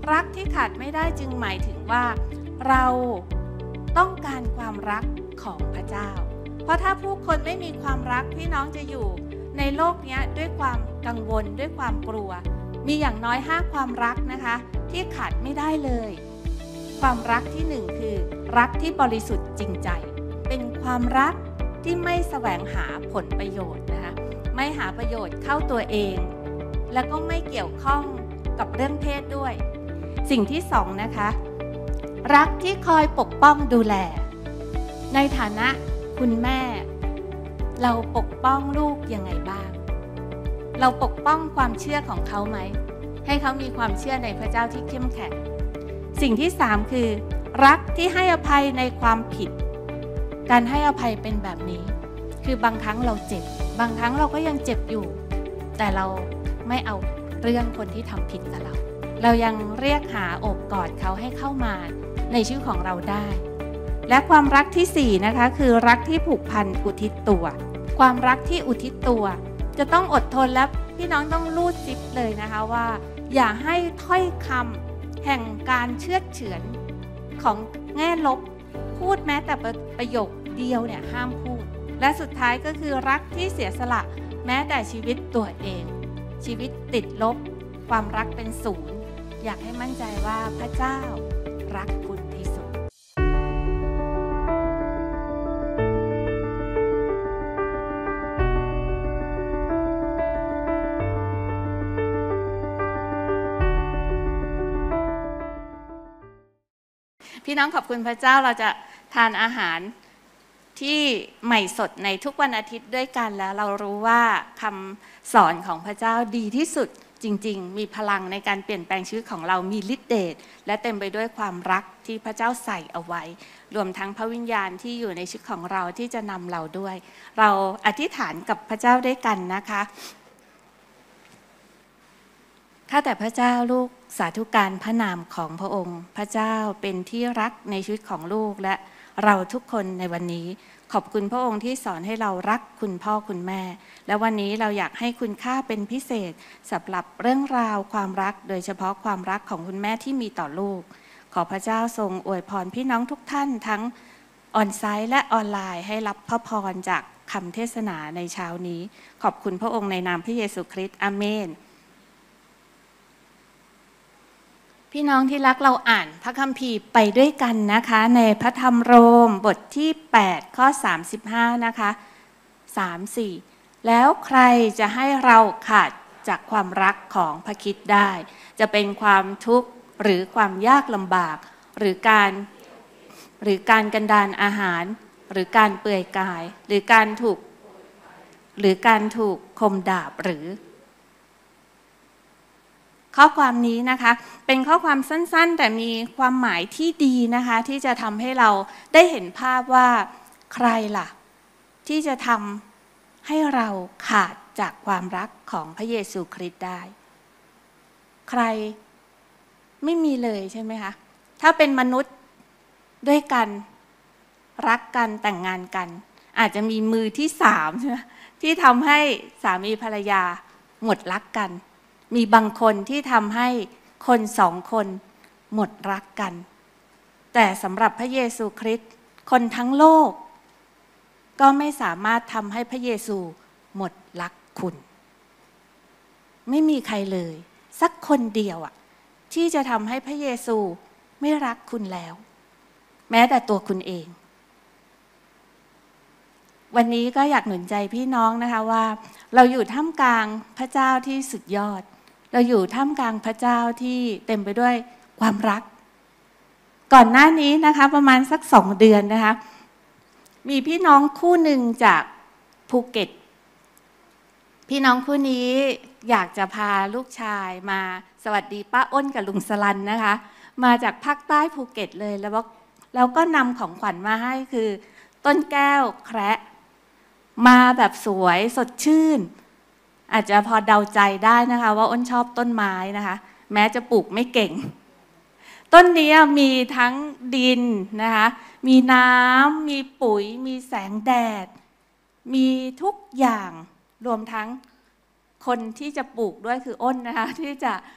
รักที่ขาดไม่ได้จึงหมายถึงว่าเราต้องการความรักของพระเจ้าเพราะถ้าผู้คนไม่มีความรักพี่น้องจะอยู่ในโลกนี้ด้วยความกังวลด้วยความกลัวมีอย่างน้อย5ความรักนะคะที่ขาดไม่ได้เลยความรักที่1คือรักที่บริสุทธิ์จริงใจเป็นความรักที่ไม่แสวงหาผลประโยชน์นะคะไม่หาประโยชน์เข้าตัวเองแล้วก็ไม่เกี่ยวข้องกับเรื่องเพศด้วยสิ่งที่2นะคะรักที่คอยปกป้องดูแลในฐานะคุณแม่เราปกป้องลูกยังไงบ้างเราปกป้องความเชื่อของเขาไหมให้เขามีความเชื่อในพระเจ้าที่เข้มแข็งสิ่งที่3คือรักที่ให้อภัยในความผิดการให้อภัยเป็นแบบนี้คือบางครั้งเราเจ็บบางครั้งเราก็ยังเจ็บอยู่แต่เราไม่เอาเรื่องคนที่ทำผิดกับเรายังเรียกหาโอบกอดเขาให้เข้ามาในชีวิตของเราได้และความรักที่4นะคะคือรักที่ผูกพันอุทิศตัวความรักที่อุทิศตัวจะต้องอดทนและพี่น้องต้องรูดซิปเลยนะคะว่าอย่าให้ถ้อยคำแห่งการเชือดเฉือนของแง่ลบพูดแม้แต่ประโยคเดียวเนี่ยห้ามพูดและสุดท้ายก็คือรักที่เสียสละแม้แต่ชีวิตตัวเองชีวิตติดลบความรักเป็นศูนย์อยากให้มั่นใจว่าพระเจ้ารักคุณที่สุดพี่น้องขอบคุณพระเจ้าเราจะทานอาหารที่ใหม่สดในทุกวันอาทิตย์ด้วยกันแล้วเรารู้ว่าคำสอนของพระเจ้าดีที่สุดจริงๆมีพลังในการเปลี่ยนแปลงชีวิตของเรามีฤทธิ์เดชและเต็มไปด้วยความรักที่พระเจ้าใส่เอาไว้รวมทั้งพระวิญญาณที่อยู่ในชีวิตของเราที่จะนำเราด้วยเราอธิษฐานกับพระเจ้าด้วยกันนะคะข้าแต่พระเจ้าลูกสาธุการพระนามของพระองค์พระเจ้าเป็นที่รักในชีวิตของลูกและเราทุกคนในวันนี้ขอบคุณพระองค์ที่สอนให้เรารักคุณพ่อคุณแม่และวันนี้เราอยากให้คุณค่าเป็นพิเศษสำหรับเรื่องราวความรักโดยเฉพาะความรักของคุณแม่ที่มีต่อลูกขอพระเจ้าทรงอวยพรพี่น้องทุกท่านทั้งออนไซต์และออนไลน์ให้รับพระพรจากคำเทศนาในเช้านี้ขอบคุณพระองค์ในนามพระเยซูคริสต์อาเมนพี่น้องที่รักเราอ่านพระคัมภีร์ไปด้วยกันนะคะในพระธรรมโรมบทที่8ข้อ35นะคะ3-4แล้วใครจะให้เราขาดจากความรักของพระคริสต์ได้จะเป็นความทุกข์หรือความยากลำบากหรือการกันดารอาหารหรือการเปื่อยกายหรือการถูกคมดาบหรือข้อความนี้นะคะเป็นข้อความสั้นๆแต่มีความหมายที่ดีนะคะที่จะทำให้เราได้เห็นภาพว่าใครล่ะที่จะทำให้เราขาดจากความรักของพระเยซูคริสต์ได้ใครไม่มีเลยใช่ไหมคะถ้าเป็นมนุษย์ด้วยกันรักกันแต่งงานกันอาจจะมีมือที่3ใช่ไหมที่ทำให้สามีภรรยาหมดรักกันมีบางคนที่ทำให้คน2คนหมดรักกันแต่สำหรับพระเยซูคริสต์คนทั้งโลกก็ไม่สามารถทำให้พระเยซูหมดรักคุณไม่มีใครเลยสักคนเดียวที่จะทำให้พระเยซูไม่รักคุณแล้วแม้แต่ตัวคุณเองวันนี้ก็อยากหนุนใจพี่น้องนะคะว่าเราอยู่ท่ามกลางพระเจ้าที่สุดยอดเราอยู่ท่ามกลางพระเจ้าที่เต็มไปด้วยความรักก่อนหน้านี้นะคะประมาณสัก2 เดือนนะคะมีพี่น้องคู่หนึ่งจากภูเก็ตพี่น้องคู่นี้อยากจะพาลูกชายมาสวัสดีป้าอ้นกับลุงสลันนะคะมาจากภาคใต้ภูเก็ตเลยแล้วก็นำของขวัญมาให้คือต้นแก้วแคระมาแบบสวยสดชื่นอาจจะพอเดาใจได้นะคะว่าอ้นชอบต้นไม้นะคะแม้จะปลูกไม่เก่งต้นนี้มีทั้งดินนะคะมีน้ำมีปุ๋ยมีแสงแดดมีทุกอย่างรวมทั้งคนที่จะปลูกด้วยคืออ้นนะคะที่จะ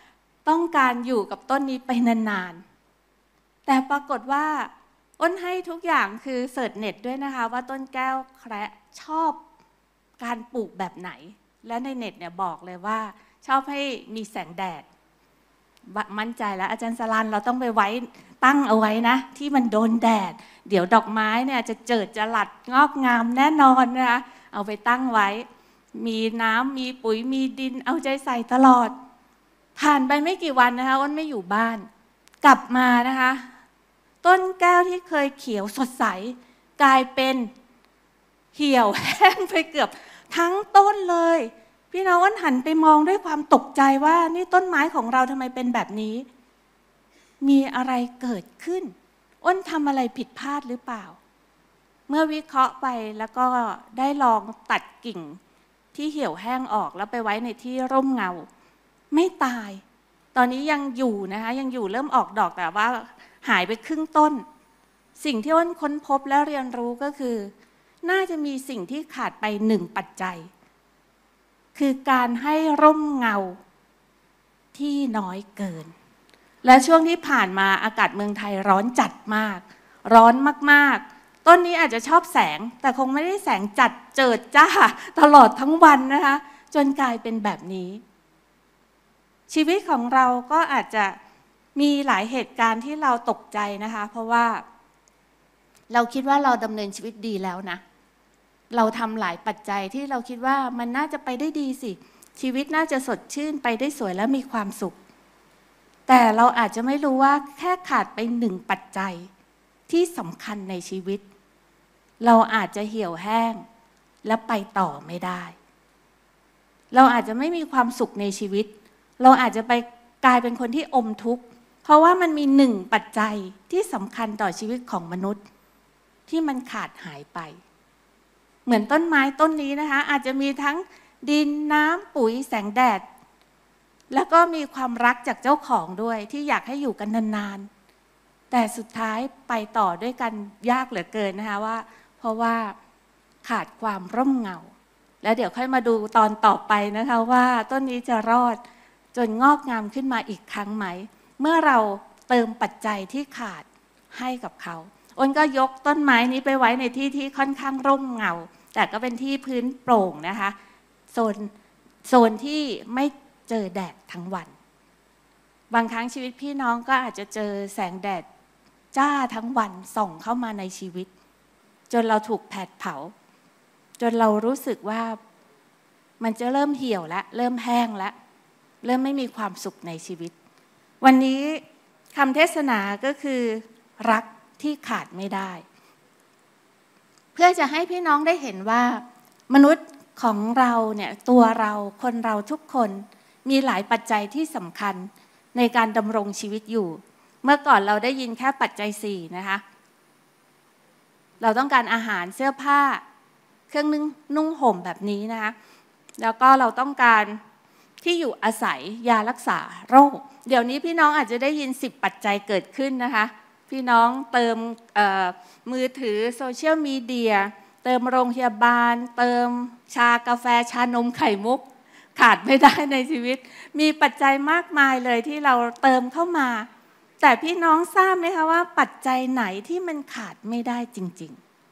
ต้องการอยู่กับต้นนี้ไปนานๆแต่ปรากฏว่าอ้นให้ทุกอย่างคือเสิร์ชเน็ตด้วยนะคะว่าต้นแก้วแคระชอบการปลูกแบบไหนและในเน็ตเนี่ยบอกเลยว่าชอบให้มีแสงแดดมั่นใจแล้วอาจารย์สลันเราต้องไปไว้ตั้งเอาไว้นะที่มันโดนแดดเดี๋ยวดอกไม้เนี่ยจะเจิดจรัสงอกงามแน่นอนนะคะเอาไปตั้งไว้มีน้ำมีปุ๋ยมีดินเอาใจใส่ตลอดผ่านไปไม่กี่วันนะคะอ้นไม่อยู่บ้านกลับมานะคะต้นแก้วที่เคยเขียวสดใสกลายเป็นเหี่ยวแห้งไปเกือบทั้งต้นเลยพี่น้องอ้นหันไปมองด้วยความตกใจว่านี่ต้นไม้ของเราทำไมเป็นแบบนี้มีอะไรเกิดขึ้นอ้นทำอะไรผิดพลาดหรือเปล่าเมื่อวิเคราะห์ไปแล้วก็ได้ลองตัดกิ่งที่เหี่ยวแห้งออกแล้วไปไว้ในที่ร่มเงาไม่ตายตอนนี้ยังอยู่นะคะยังอยู่เริ่มออกดอกแต่ว่าหายไปครึ่งต้นสิ่งที่อ้นค้นพบและเรียนรู้ก็คือน่าจะมีสิ่งที่ขาดไปหนึ่งปัจจัยคือการให้ร่มเงาที่น้อยเกินและช่วงที่ผ่านมาอากาศเมืองไทยร้อนจัดมากร้อนมากๆต้นนี้อาจจะชอบแสงแต่คงไม่ได้แสงจัดเจิดจ้าตลอดทั้งวันนะคะจนกลายเป็นแบบนี้ชีวิตของเราก็อาจจะมีหลายเหตุการณ์ที่เราตกใจนะคะเพราะว่าเราคิดว่าเราดำเนินชีวิตดีแล้วนะเราทำหลายปัจจัยที่เราคิดว่ามันน่าจะไปได้ดีสิชีวิตน่าจะสดชื่นไปได้สวยและมีความสุขแต่เราอาจจะไม่รู้ว่าแค่ขาดไปหนึ่งปัจจัยที่สำคัญในชีวิตเราอาจจะเหี่ยวแห้งและไปต่อไม่ได้เราอาจจะไม่มีความสุขในชีวิตเราอาจจะไปกลายเป็นคนที่อมทุกข์เพราะว่ามันมีหนึ่งปัจจัยที่สำคัญต่อชีวิตของมนุษย์ที่มันขาดหายไปเหมือนต้นไม้ต้นนี้นะคะอาจจะมีทั้งดินน้ำปุ๋ยแสงแดดแล้วก็มีความรักจากเจ้าของด้วยที่อยากให้อยู่กันนานๆแต่สุดท้ายไปต่อด้วยกันยากเหลือเกินนะคะว่าเพราะว่าขาดความร่มเงาแล้วเดี๋ยวค่อยมาดูตอนต่อไปนะคะว่าต้นนี้จะรอดจนงอกงามขึ้นมาอีกครั้งไหมเมื่อเราเติมปัจจัยที่ขาดให้กับเขาอ้นก็ยกต้นไม้นี้ไปไว้ในที่ที่ค่อนข้างร่มเงาแต่ก็เป็นที่พื้นโปร่งนะคะโซนที่ไม่เจอแดดทั้งวันบางครั้งชีวิตพี่น้องก็อาจจะเจอแสงแดดจ้าทั้งวันส่องเข้ามาในชีวิตจนเราถูกแผดเผาจนเรารู้สึกว่ามันจะเริ่มเหี่ยวแล้วเริ่มแห้งแล้วเริ่มไม่มีความสุขในชีวิตวันนี้คำเทศนาก็คือรักที่ขาดไม่ได้เพื่อจะให้พี่น้องได้เห็นว่ามนุษย์ของเราเนี่ยตัวเราคนเราทุกคนมีหลายปัจจัยที่สำคัญในการดำรงชีวิตอยู่เมื่อก่อนเราได้ยินแค่ปัจจัย4นะคะเราต้องการอาหารเสื้อผ้าเครื่องนุ่งห่มแบบนี้นะคะแล้วก็เราต้องการที่อยู่อาศัยยารักษาโรคเดี๋ยวนี้พี่น้องอาจจะได้ยิน10ปัจจัยเกิดขึ้นนะคะพี่น้องเติมมือถือโซเชียลมีเดียเติมโรงพยาบาลเติมชากาแฟชานมไข่มุกขาดไม่ได้ในชีวิตมีปัจจัยมากมายเลยที่เราเติมเข้ามาแต่พี่น้องทราบไหมคะว่าปัจจัยไหนที่มันขาดไม่ได้จริง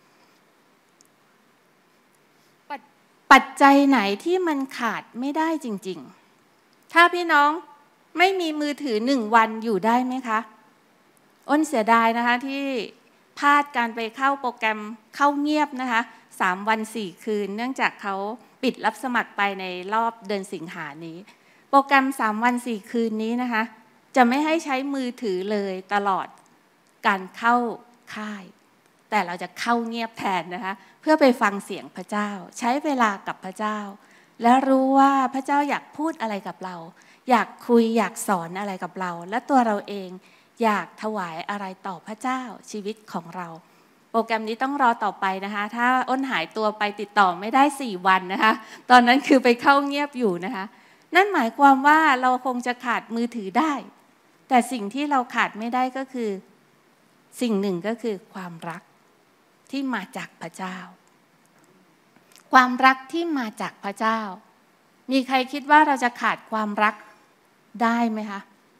ๆปัจจัยไหนที่มันขาดไม่ได้จริงๆถ้าพี่น้องไม่มีมือถือ1 วันอยู่ได้ไหมคะอ้นเสียดายนะคะที่พลาดการไปเข้าโปรแกรมเข้าเงียบนะคะ3 วัน 4 คืนเนื่องจากเขาปิดรับสมัครไปในรอบเดือนสิงหานี้โปรแกรม3 วัน 4 คืนนี้นะคะจะไม่ให้ใช้มือถือเลยตลอดการเข้าค่ายแต่เราจะเข้าเงียบแทนนะคะเพื่อไปฟังเสียงพระเจ้าใช้เวลากับพระเจ้าและรู้ว่าพระเจ้าอยากพูดอะไรกับเราอยากคุยอยากสอนอะไรกับเราและตัวเราเองอยากถวายอะไรต่อพระเจ้าชีวิตของเราโปรแกรมนี้ต้องรอต่อไปนะคะถ้าอ้นหายตัวไปติดต่อไม่ได้4 วันนะคะตอนนั้นคือไปเข้าเงียบอยู่นะคะนั่นหมายความว่าเราคงจะขาดมือถือได้แต่สิ่งที่เราขาดไม่ได้ก็คือสิ่งหนึ่งก็คือความรักที่มาจากพระเจ้าความรักที่มาจากพระเจ้ามีใครคิดว่าเราจะขาดความรักได้ไหมคะ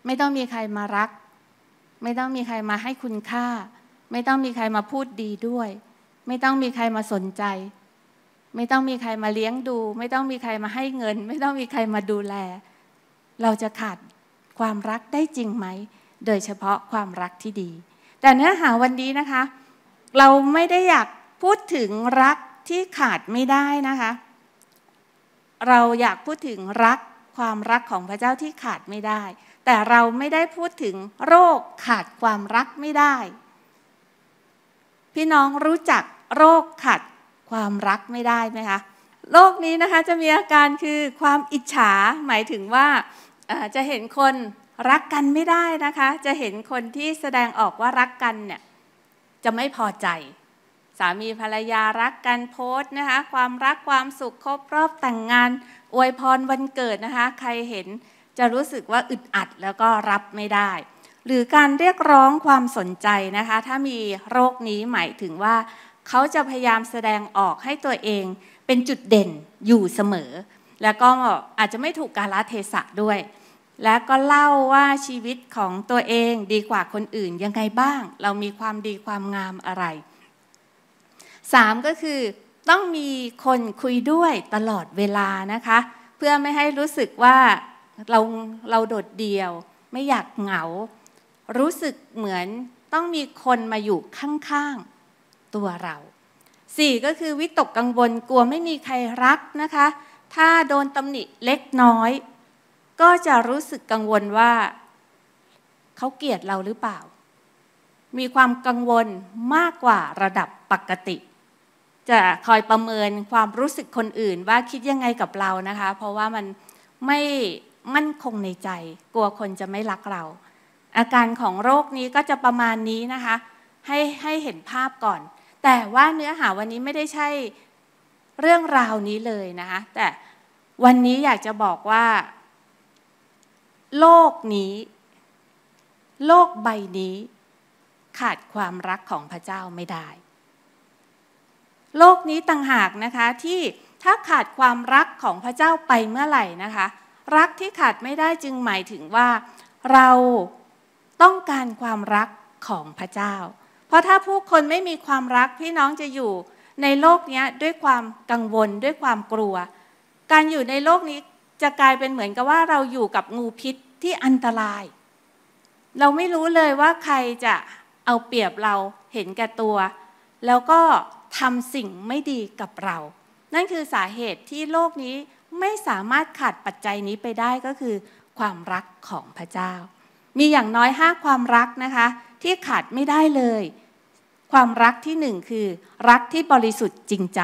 ไม่ต้องมีใครมารักไม่ต้องมีใครมาให้คุณค่าไม่ต้องมีใครมาพูดดีด้วยไม่ต้องมีใครมาสนใจไม่ต้องมีใครมาเลี้ยงดูไม่ต้องมีใครมาให้เงินไม่ต้องมีใครมาดูแลเราจะขาดความรักได้จริงไหมโดยเฉพาะความรักที่ดีแต่เนื้อหาวันนี้นะคะเราไม่ได้อยากพูดถึงรักที่ขาดไม่ได้นะคะเราอยากพูดถึงความรักของพระเจ้าที่ขาดไม่ได้แต่เราไม่ได้พูดถึงโรคขาดความรักไม่ได้พี่น้องรู้จักโรคขาดความรักไม่ได้ไหมคะโรคนี้นะคะจะมีอาการคือความอิจฉาหมายถึงว่าจะเห็นคนรักกันไม่ได้นะคะจะเห็นคนที่แสดงออกว่ารักกันเนี่ยจะไม่พอใจสามีภรรยารักกันโพสต์นะคะความรักความสุขครบรอบแต่งงานอวยพรวันเกิดนะคะใครเห็นจะรู้สึกว่าอึดอัดแล้วก็รับไม่ได้หรือการเรียกร้องความสนใจนะคะถ้ามีโรคนี้หมายถึงว่าเขาจะพยายามแสดงออกให้ตัวเองเป็นจุดเด่นอยู่เสมอแล้วก็อาจจะไม่ถูกกาลเทศะด้วยและก็เล่าว่าชีวิตของตัวเองดีกว่าคนอื่นยังไงบ้างเรามีความดีความงามอะไร3ก็คือต้องมีคนคุยด้วยตลอดเวลานะคะเพื่อไม่ให้รู้สึกว่าเราโดดเดี่ยวไม่อยากเหงารู้สึกเหมือนต้องมีคนมาอยู่ข้างๆตัวเรา4ก็คือวิตกกังวลกลัวไม่มีใครรักนะคะถ้าโดนตำหนิเล็กน้อยก็จะรู้สึกกังวลว่าเขาเกลียดเราหรือเปล่ามีความกังวลมากกว่าระดับปกติจะคอยประเมินความรู้สึกคนอื่นว่าคิดยังไงกับเรานะคะเพราะว่ามันไม่มั่นคงในใจกลัวคนจะไม่รักเราอาการของโรคนี้ก็จะประมาณนี้นะคะให้เห็นภาพก่อนแต่ว่าเนื้อหาวันนี้ไม่ได้ใช่เรื่องราวนี้เลยนะคะแต่วันนี้อยากจะบอกว่าโลกใบนี้ขาดความรักของพระเจ้าไม่ได้โลกนี้ต่างหากนะคะที่ถ้าขาดความรักของพระเจ้าไปเมื่อไหร่นะคะรักที่ขาดไม่ได้จึงหมายถึงว่าเราต้องการความรักของพระเจ้าเพราะถ้าผู้คนไม่มีความรักพี่น้องจะอยู่ในโลกนี้ด้วยความกังวลด้วยความกลัวการอยู่ในโลกนี้จะกลายเป็นเหมือนกับว่าเราอยู่กับงูพิษที่อันตรายเราไม่รู้เลยว่าใครจะเอาเปรียบเราเห็นแก่ตัวแล้วก็ทำสิ่งไม่ดีกับเรานั่นคือสาเหตุที่โลกนี้ไม่สามารถขาดปัจจัยนี้ไปได้ก็คือความรักของพระเจ้ามีอย่างน้อย5ความรักนะคะที่ขาดไม่ได้เลยความรักที่1คือรักที่บริสุทธิ์จริงใจ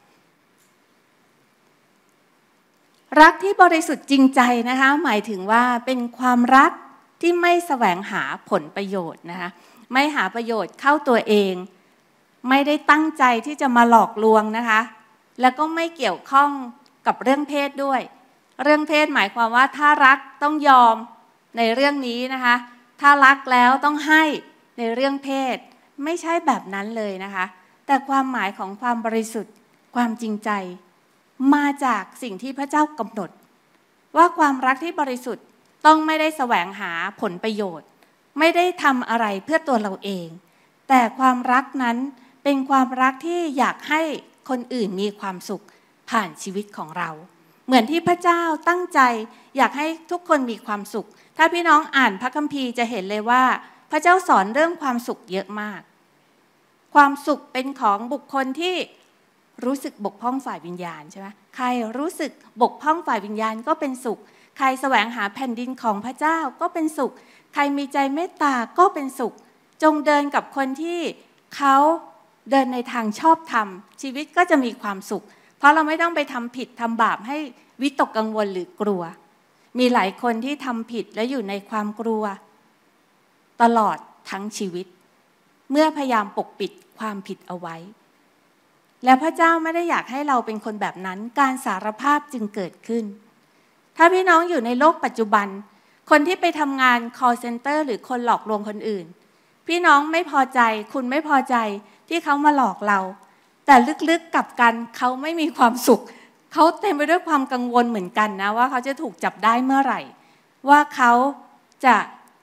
รักที่บริสุทธิ์จริงใจนะคะหมายถึงว่าเป็นความรักที่ไม่แสวงหาผลประโยชน์นะคะไม่หาประโยชน์เข้าตัวเองไม่ได้ตั้งใจที่จะมาหลอกลวงนะคะแล้วก็ไม่เกี่ยวข้องกับเรื่องเพศด้วยเรื่องเพศหมายความว่าถ้ารักต้องยอมในเรื่องนี้นะคะถ้ารักแล้วต้องให้ในเรื่องเพศไม่ใช่แบบนั้นเลยนะคะแต่ความหมายของความบริสุทธิ์ความจริงใจมาจากสิ่งที่พระเจ้ากำหนดว่าความรักที่บริสุทธิ์ต้องไม่ได้แสวงหาผลประโยชน์ไม่ได้ทำอะไรเพื่อตัวเราเองแต่ความรักนั้นเป็นความรักที่อยากให้คนอื่นมีความสุขผ่านชีวิตของเราเหมือนที่พระเจ้าตั้งใจอยากให้ทุกคนมีความสุขถ้าพี่น้องอ่านพระคัมภีร์จะเห็นเลยว่าพระเจ้าสอนเรื่องความสุขเยอะมากความสุขเป็นของบุคคลที่รู้สึกบกพร่องฝ่ายวิญญาณใช่ไหมใครรู้สึกบกพร่องฝ่ายวิญญาณก็เป็นสุขใครแสวงหาแผ่นดินของพระเจ้าก็เป็นสุขใครมีใจเมตตาก็เป็นสุขจงเดินกับคนที่เขาเดินในทางชอบธรรมชีวิตก็จะมีความสุขเพราะเราไม่ต้องไปทำผิดทำบาปให้วิตกกังวลหรือกลัวมีหลายคนที่ทำผิดและอยู่ในความกลัวตลอดทั้งชีวิตเมื่อพยายามปกปิดความผิดเอาไว้และพระเจ้าไม่ได้อยากให้เราเป็นคนแบบนั้นการสารภาพจึงเกิดขึ้นถ้าพี่น้องอยู่ในโลกปัจจุบันคนที่ไปทำงาน call center หรือคนหลอกลวงคนอื่นพี่น้องไม่พอใจคุณไม่พอใจที่เขามาหลอกเราแต่ลึกๆกลับกันเขาไม่มีความสุขเขาเต็มไปด้วยความกังวลเหมือนกันนะว่าเขาจะถูกจับได้เมื่อไหร่ว่าเขาจะ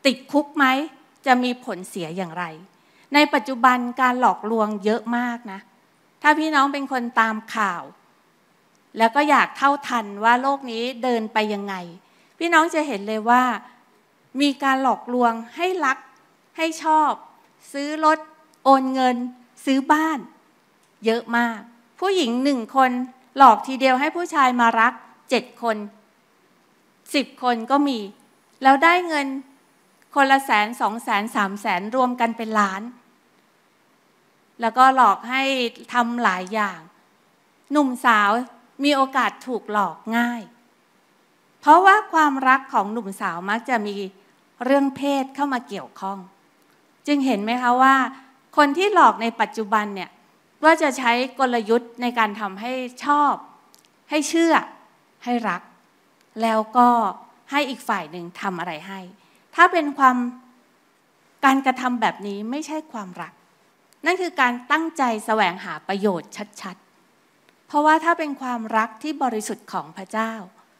ติดคุกไหมจะมีผลเสียอย่างไรในปัจจุบันการหลอกลวงเยอะมากนะถ้าพี่น้องเป็นคนตามข่าวแล้วก็อยากเท่าทันว่าโลกนี้เดินไปยังไงพี่น้องจะเห็นเลยว่ามีการหลอกลวงให้รักให้ชอบซื้อรถโอนเงินซื้อบ้านเยอะมากผู้หญิง1 คนหลอกทีเดียวให้ผู้ชายมารัก7 คน10 คนก็มีแล้วได้เงินคนละ100,000 200,000 300,000รวมกันเป็นล้านแล้วก็หลอกให้ทำหลายอย่างหนุ่มสาวมีโอกาสถูกหลอกง่ายเพราะว่าความรักของหนุ่มสาวมักจะมีเรื่องเพศเข้ามาเกี่ยวข้องจึงเห็นไหมคะว่าคนที่หลอกในปัจจุบันเนี่ยว่าจะใช้กลยุทธ์ในการทำให้ชอบให้เชื่อให้รักแล้วก็ให้อีกฝ่ายหนึ่งทำอะไรให้ถ้าเป็นการกระทำแบบนี้ไม่ใช่ความรักนั่นคือการตั้งใจแสวงหาประโยชน์ชัดๆเพราะว่าถ้าเป็นความรักที่บริสุทธิ์ของพระเจ้า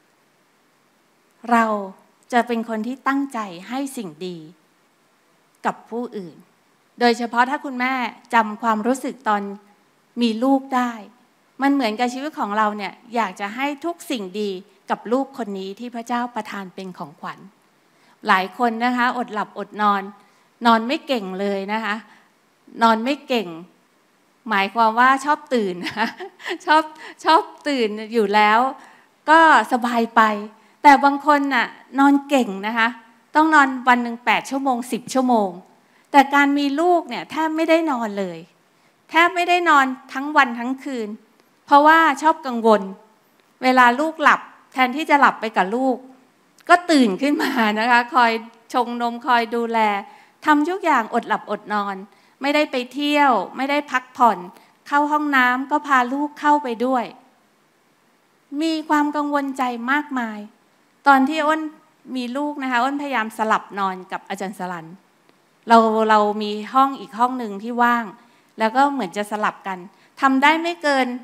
เราจะเป็นคนที่ตั้งใจให้สิ่งดีกับผู้อื่นโดยเฉพาะถ้าคุณแม่จำความรู้สึกตอนมีลูกได้มันเหมือนกับชีวิตของเราเนี่ยอยากจะให้ทุกสิ่งดีกับลูกคนนี้ที่พระเจ้าประทานเป็นของขวัญหลายคนนะคะอดหลับอดนอนไม่เก่งเลยนะคะนอนไม่เก่งหมายความว่าชอบตื่นนะชอบตื่นอยู่แล้วก็สบายไปแต่บางคนน่ะนอนเก่งนะคะต้องนอนวันหนึ่ง8 ชั่วโมง10 ชั่วโมงแต่การมีลูกเนี่ยแทบไม่ได้นอนเลยแทบไม่ได้นอนทั้งวันทั้งคืนเพราะว่าชอบกังวลเวลาลูกหลับแทนที่จะหลับไปกับลูกก็ตื่นขึ้นมานะคะคอยชงนมคอยดูแลทำทุกอย่างอดหลับอดนอนไม่ได้ไปเที่ยวไม่ได้พักผ่อนเข้าห้องน้ำก็พาลูกเข้าไปด้วยมีความกังวลใจมากมายตอนที่อ้นมีลูกนะคะอ้นพยายามสลับนอนกับอาจารย์สลันเรามีห้องอีกห้องหนึ่งที่ว่างแล้วก็เหมือนจะสลับกันทำได้ไม่เกิน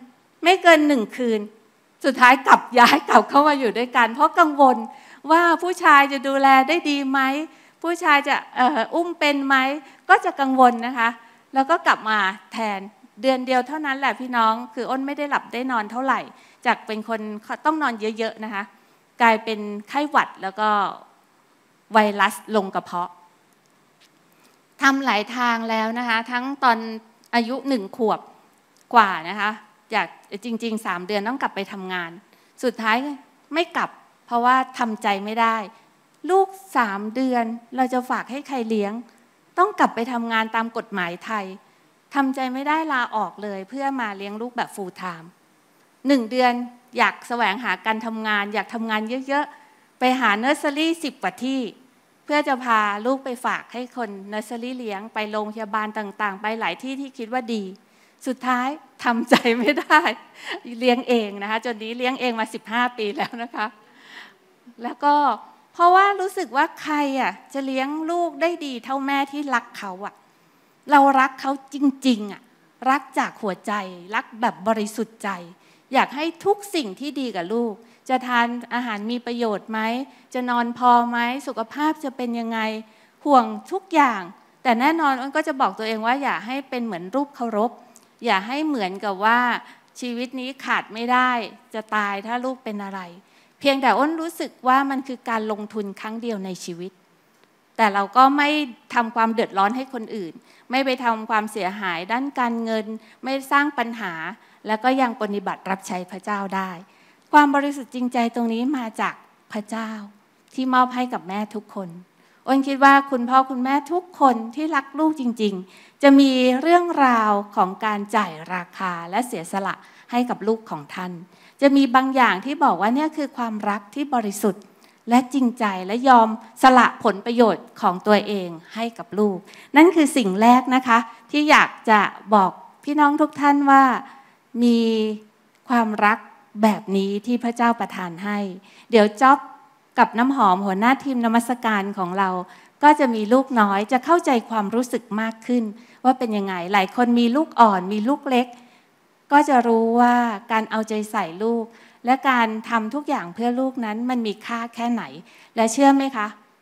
1 คืนสุดท้ายย้ายกลับเข้ามาอยู่ด้วยกันเพราะกังวลว่าผู้ชายจะดูแลได้ดีไหมผู้ชายจะอุ้มเป็นไหมก็จะกังวลนะคะแล้วก็กลับมาแทนเดือนเดียวเท่านั้นแหละพี่น้องคืออ้นไม่ได้หลับได้นอนเท่าไหร่จากเป็นคนต้องนอนเยอะๆนะคะกลายเป็นไข้หวัดแล้วก็ไวรัสลงกระเพาะทำหลายทางแล้วนะคะทั้งตอนอายุ1 ขวบกว่านะคะอยากจริงๆ3 เดือนต้องกลับไปทำงานสุดท้ายไม่กลับเพราะว่าทำใจไม่ได้ลูก3 เดือนเราจะฝากให้ใครเลี้ยงต้องกลับไปทำงานตามกฎหมายไทยทำใจไม่ได้ลาออกเลยเพื่อมาเลี้ยงลูกแบบ full time 1 เดือนอยากแสวงหาการทำงานอยากทำงานเยอะๆไปหาเนอร์เซอรี่10 กว่าที่เพื่อจะพาลูกไปฝากให้คนเนอร์เซอรี่เลี้ยงไปโรงพยาบาลต่างๆไปหลายที่ที่คิดว่าดีสุดท้ายทำใจไม่ได้เลี้ยงเองนะคะจนนี้เลี้ยงเองมา15 ปีแล้วนะคะแล้วก็เพราะว่ารู้สึกว่าใครจะเลี้ยงลูกได้ดีเท่าแม่ที่รักเขาเรารักเขาจริงๆรักจากหัวใจรักแบบบริสุทธิ์ใจอยากให้ทุกสิ่งที่ดีกับลูกจะทานอาหารมีประโยชน์ไหมจะนอนพอไหมสุขภาพจะเป็นยังไงห่วงทุกอย่างแต่แน่นอนอ้นก็จะบอกตัวเองว่าอย่าให้เป็นเหมือนรูปเคารพอย่าให้เหมือนกับว่าชีวิตนี้ขาดไม่ได้จะตายถ้าลูกเป็นอะไรเพียงแต่อ้นรู้สึกว่ามันคือการลงทุนครั้งเดียวในชีวิตแต่เราก็ไม่ทำความเดือดร้อนให้คนอื่นไม่ไปทำความเสียหายด้านการเงินไม่สร้างปัญหาแล้วก็ยังปฏิบัติรับใช้พระเจ้าได้ความบริสุทธิ์จริงใจตรงนี้มาจากพระเจ้าที่มอบให้กับแม่ทุกคนอ้นคิดว่าคุณพ่อคุณแม่ทุกคนที่รักลูกจริงๆจะมีเรื่องราวของการจ่ายราคาและเสียสละให้กับลูกของท่านจะมีบางอย่างที่บอกว่าเนี่ยคือความรักที่บริสุทธิ์และจริงใจและยอมสละผลประโยชน์ของตัวเองให้กับลูกนั่นคือสิ่งแรกนะคะที่อยากจะบอกพี่น้องทุกท่านว่ามีความรักแบบนี้ที่พระเจ้าประทานให้เดี๋ยวจ๊อบกับน้ำหอมหัวหน้าทีมนมัสการของเราก็จะมีลูกน้อยจะเข้าใจความรู้สึกมากขึ้นว่าเป็นยังไงหลายคนมีลูกอ่อนมีลูกเล็กก็จะรู้ว่าการเอาใจใส่ลูกและการทำทุกอย่างเพื่อลูกนั้นมันมีค่าแค่ไหนและเชื่อไหมคะ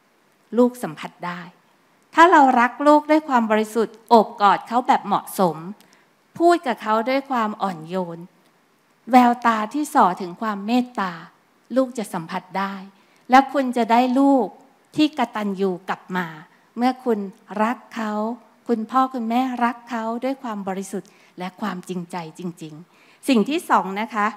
ลูกสัมผัสได้ถ้าเรารักลูกด้วยความบริสุทธิ์โอบกอดเขาแบบเหมาะสมพูดกับเขาด้วยความอ่อนโยนแววตาที่ส่อถึงความเมตตาลูกจะสัมผัสได้แล้วคุณจะได้ลูกที่กตัญญูกลับมาเมื่อคุณรักเขาคุณพ่อคุณแม่รักเขาด้วยความบริสุทธิ์และความจริงใจจริงๆสิ่งที่สองนะคะ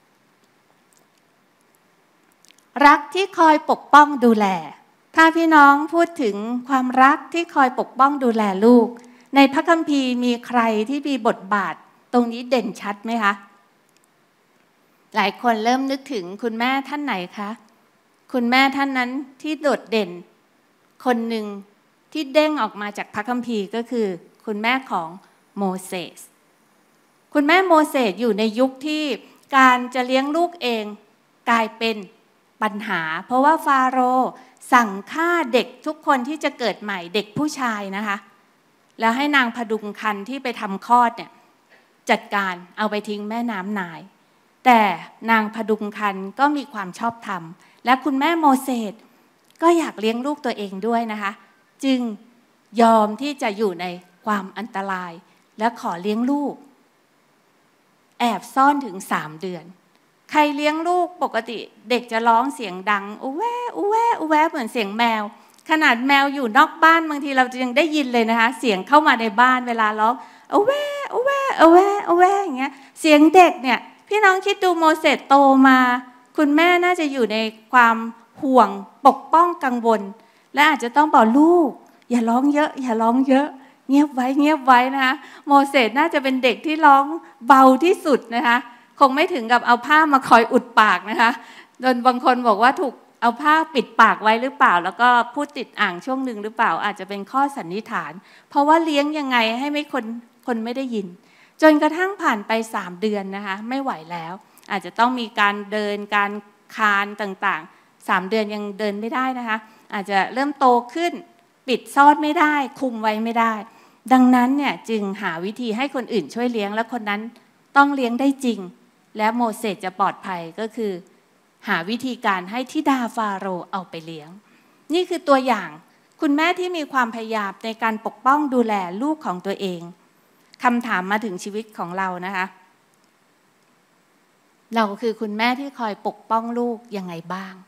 รักที่คอยปกป้องดูแลถ้าพี่น้องพูดถึงความรักที่คอยปกป้องดูแลลูกในพระคัมภีร์มีใครที่มีบทบาทตรงนี้เด่นชัดไหมคะหลายคนเริ่มนึกถึงคุณแม่ท่านไหนคะคุณแม่ท่านนั้นที่โดดเด่นคนหนึ่งที่เด้งออกมาจากพระคัมภีร์ก็คือคุณแม่ของโมเสสคุณแม่โมเสสอยู่ในยุคที่การจะเลี้ยงลูกเองกลายเป็นปัญหาเพราะว่าฟาโรห์สั่งฆ่าเด็กทุกคนที่จะเกิดใหม่เด็กผู้ชายนะคะแล้วให้นางพดุงครรภ์ที่ไปทำคลอดเนี่ยจัดการเอาไปทิ้งแม่น้ำไนล์แต่นางพดุงครรภ์ก็มีความชอบธรรมและคุณแม่โมเสสก็อยากเลี้ยงลูกตัวเองด้วยนะคะจึงยอมที่จะอยู่ในความอันตรายและขอเลี้ยงลูกแอบซ่อนถึง3 เดือนใครเลี้ยงลูกปกติเด็กจะร้องเสียงดังอูแวอูแวอูแวเหมือนเสียงแมวขนาดแมวอยู่นอกบ้านบางทีเรายังได้ยินเลยนะคะเสียงเข้ามาในบ้านเวลาร้องอูแวอูแวอูแวอูแวอย่างเงี้ยเสียงเด็กเนี่ยพี่น้องคิดดูโมเสสโตมาคุณแม่น่าจะอยู่ในความห่วงปกป้องกังวลและอาจจะต้องบอกลูกอย่าร้องเยอะอย่าร้องเยอะเงียบไว้เงียบไว้นะคะโมเสสน่าจะเป็นเด็กที่ร้องเบาที่สุดนะคะคงไม่ถึงกับเอาผ้ามาคอยอุดปากนะคะจนบางคนบอกว่าถูกเอาผ้าปิดปากไว้หรือเปล่าแล้วก็พูดติดอ่างช่วงหนึ่งหรือเปล่าอาจจะเป็นข้อสันนิษฐานเพราะว่าเลี้ยงยังไงให้ไม่คนไม่ได้ยินจนกระทั่งผ่านไป3 เดือนนะคะไม่ไหวแล้วอาจจะต้องมีการเดินการคานต่างๆ3 เดือนยังเดินไม่ได้นะคะอาจจะเริ่มโตขึ้นปิดซ่อนไม่ได้คุมไว้ไม่ได้ดังนั้นเนี่ยจึงหาวิธีให้คนอื่นช่วยเลี้ยงและคนนั้นต้องเลี้ยงได้จริงและโมเสสจะปลอดภัยก็คือหาวิธีการให้ธิดาฟาโรห์เอาไปเลี้ยงนี่คือตัวอย่างคุณแม่ที่มีความพยายามในการปกป้องดูแลลูกของตัวเองคำถามมาถึงชีวิตของเรานะคะเราคือคุณแม่ที่คอยปกป้องลูกยังไงบ้าง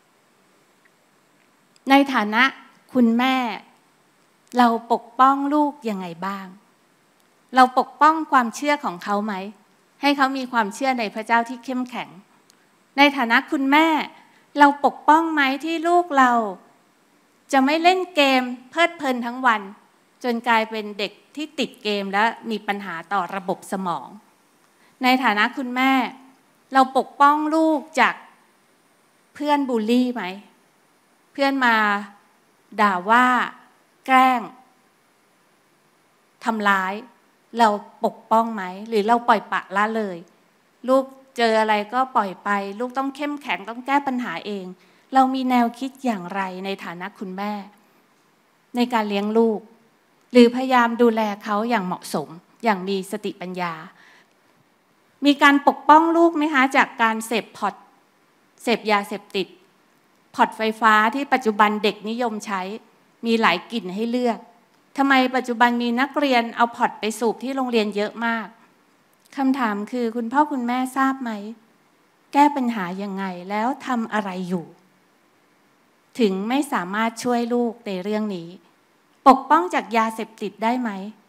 ในฐานะคุณแม่เราปกป้องลูกยังไงบ้างเราปกป้องความเชื่อของเขาไหมให้เขามีความเชื่อในพระเจ้าที่เข้มแข็งในฐานะคุณแม่เราปกป้องไหมที่ลูกเราจะไม่เล่นเกมเพลิดเพลินทั้งวันจนกลายเป็นเด็กที่ติดเกมและมีปัญหาต่อระบบสมองในฐานะคุณแม่เราปกป้องลูกจากเพื่อนบูลลี่ไหมเพื่อนมาด่าว่าแกล้งทำร้ายเราปกป้องไหมหรือเราปล่อยปละละเลยลูกเจออะไรก็ปล่อยไปลูกต้องเข้มแข็งต้องแก้ปัญหาเองเรามีแนวคิดอย่างไรในฐานะคุณแม่ในการเลี้ยงลูกหรือพยายามดูแลเขาอย่างเหมาะสมอย่างมีสติปัญญามีการปกป้องลูกไหมคะจากการเสพเสพยาเสพติดพอร์ตไฟฟ้าที่ปัจจุบันเด็กนิยมใช้มีหลายกลิ่นให้เลือกทำไมปัจจุบันมีนักเรียนเอาพอร์ตไปสูบที่โรงเรียนเยอะมากคำถามคือคุณพ่อคุณแม่ทราบไหมแก้ปัญหายังไงแล้วทำอะไรอยู่ถึงไม่สามารถช่วยลูกในเรื่องนี้ปกป้องจากยาเสพติดได้ไหม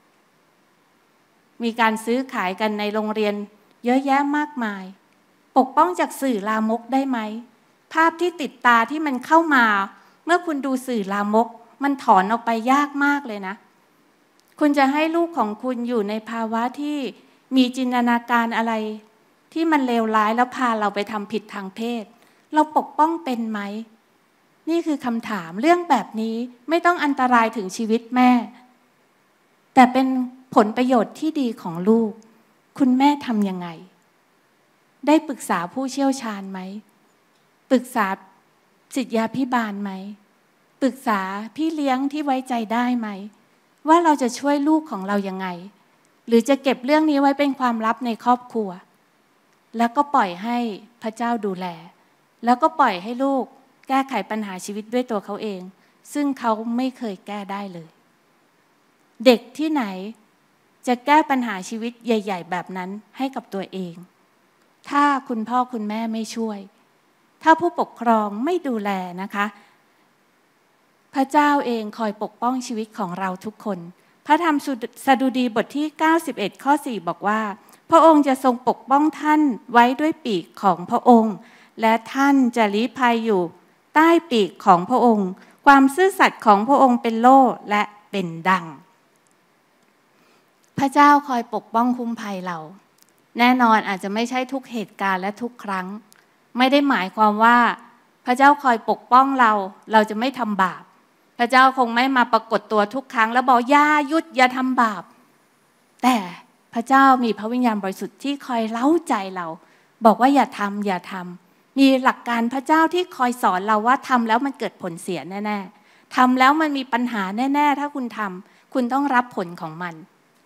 มีการซื้อขายกันในโรงเรียนเยอะแยะมากมายปกป้องจากสื่อลามกได้ไหมภาพที่ติดตาที่มันเข้ามาเมื่อคุณดูสื่อลามกมันถอนออกไปยากมากเลยนะคุณจะให้ลูกของคุณอยู่ในภาวะที่มีจินตนาการอะไรที่มันเลวร้ายแล้วพาเราไปทำผิดทางเพศเราปกป้องเป็นไหมนี่คือคำถามเรื่องแบบนี้ไม่ต้องอันตรายถึงชีวิตแม่แต่เป็นผลประโยชน์ที่ดีของลูกคุณแม่ทำยังไงได้ปรึกษาผู้เชี่ยวชาญไหมปรึกษาศิษยาภิบาลไหมปรึกษาพี่เลี้ยงที่ไว้ใจได้ไหมว่าเราจะช่วยลูกของเรายังไงหรือจะเก็บเรื่องนี้ไว้เป็นความลับในครอบครัวแล้วก็ปล่อยให้พระเจ้าดูแลแล้วก็ปล่อยให้ลูกแก้ไขปัญหาชีวิตด้วยตัวเขาเองซึ่งเขาไม่เคยแก้ได้เลยเด็กที่ไหนจะแก้ปัญหาชีวิตใหญ่ๆแบบนั้นให้กับตัวเองถ้าคุณพ่อคุณแม่ไม่ช่วยถ้าผู้ปกครองไม่ดูแลนะคะพระเจ้าเองคอยปกป้องชีวิตของเราทุกคนพระธรรมสดุดีบทที่91ข้อ4บอกว่าพระองค์จะทรงปกป้องท่านไว้ด้วยปีกของพระองค์และท่านจะลี้ภัยอยู่ใต้ปีกของพระองค์ความซื่อสัตย์ของพระองค์เป็นโล่และเป็นดังพระเจ้าคอยปกป้องคุ้มภัยเราแน่นอนอาจจะไม่ใช่ทุกเหตุการณ์และทุกครั้งไม่ได้หมายความว่าพระเจ้าคอยปกป้องเราจะไม่ทำบาปพระเจ้าคงไม่มาปรากฏตัวทุกครั้งแล้วบอกอย่าหยุดอย่าทำบาปแต่พระเจ้ามีพระวิญญาณบริสุทธิ์ที่คอยเร้าใจเราบอกว่าอย่าทำมีหลักการพระเจ้าที่คอยสอนเราว่าทำแล้วมันเกิดผลเสียแน่ๆทำแล้วมันมีปัญหาแน่ๆถ้าคุณทำคุณต้องรับผลของมัน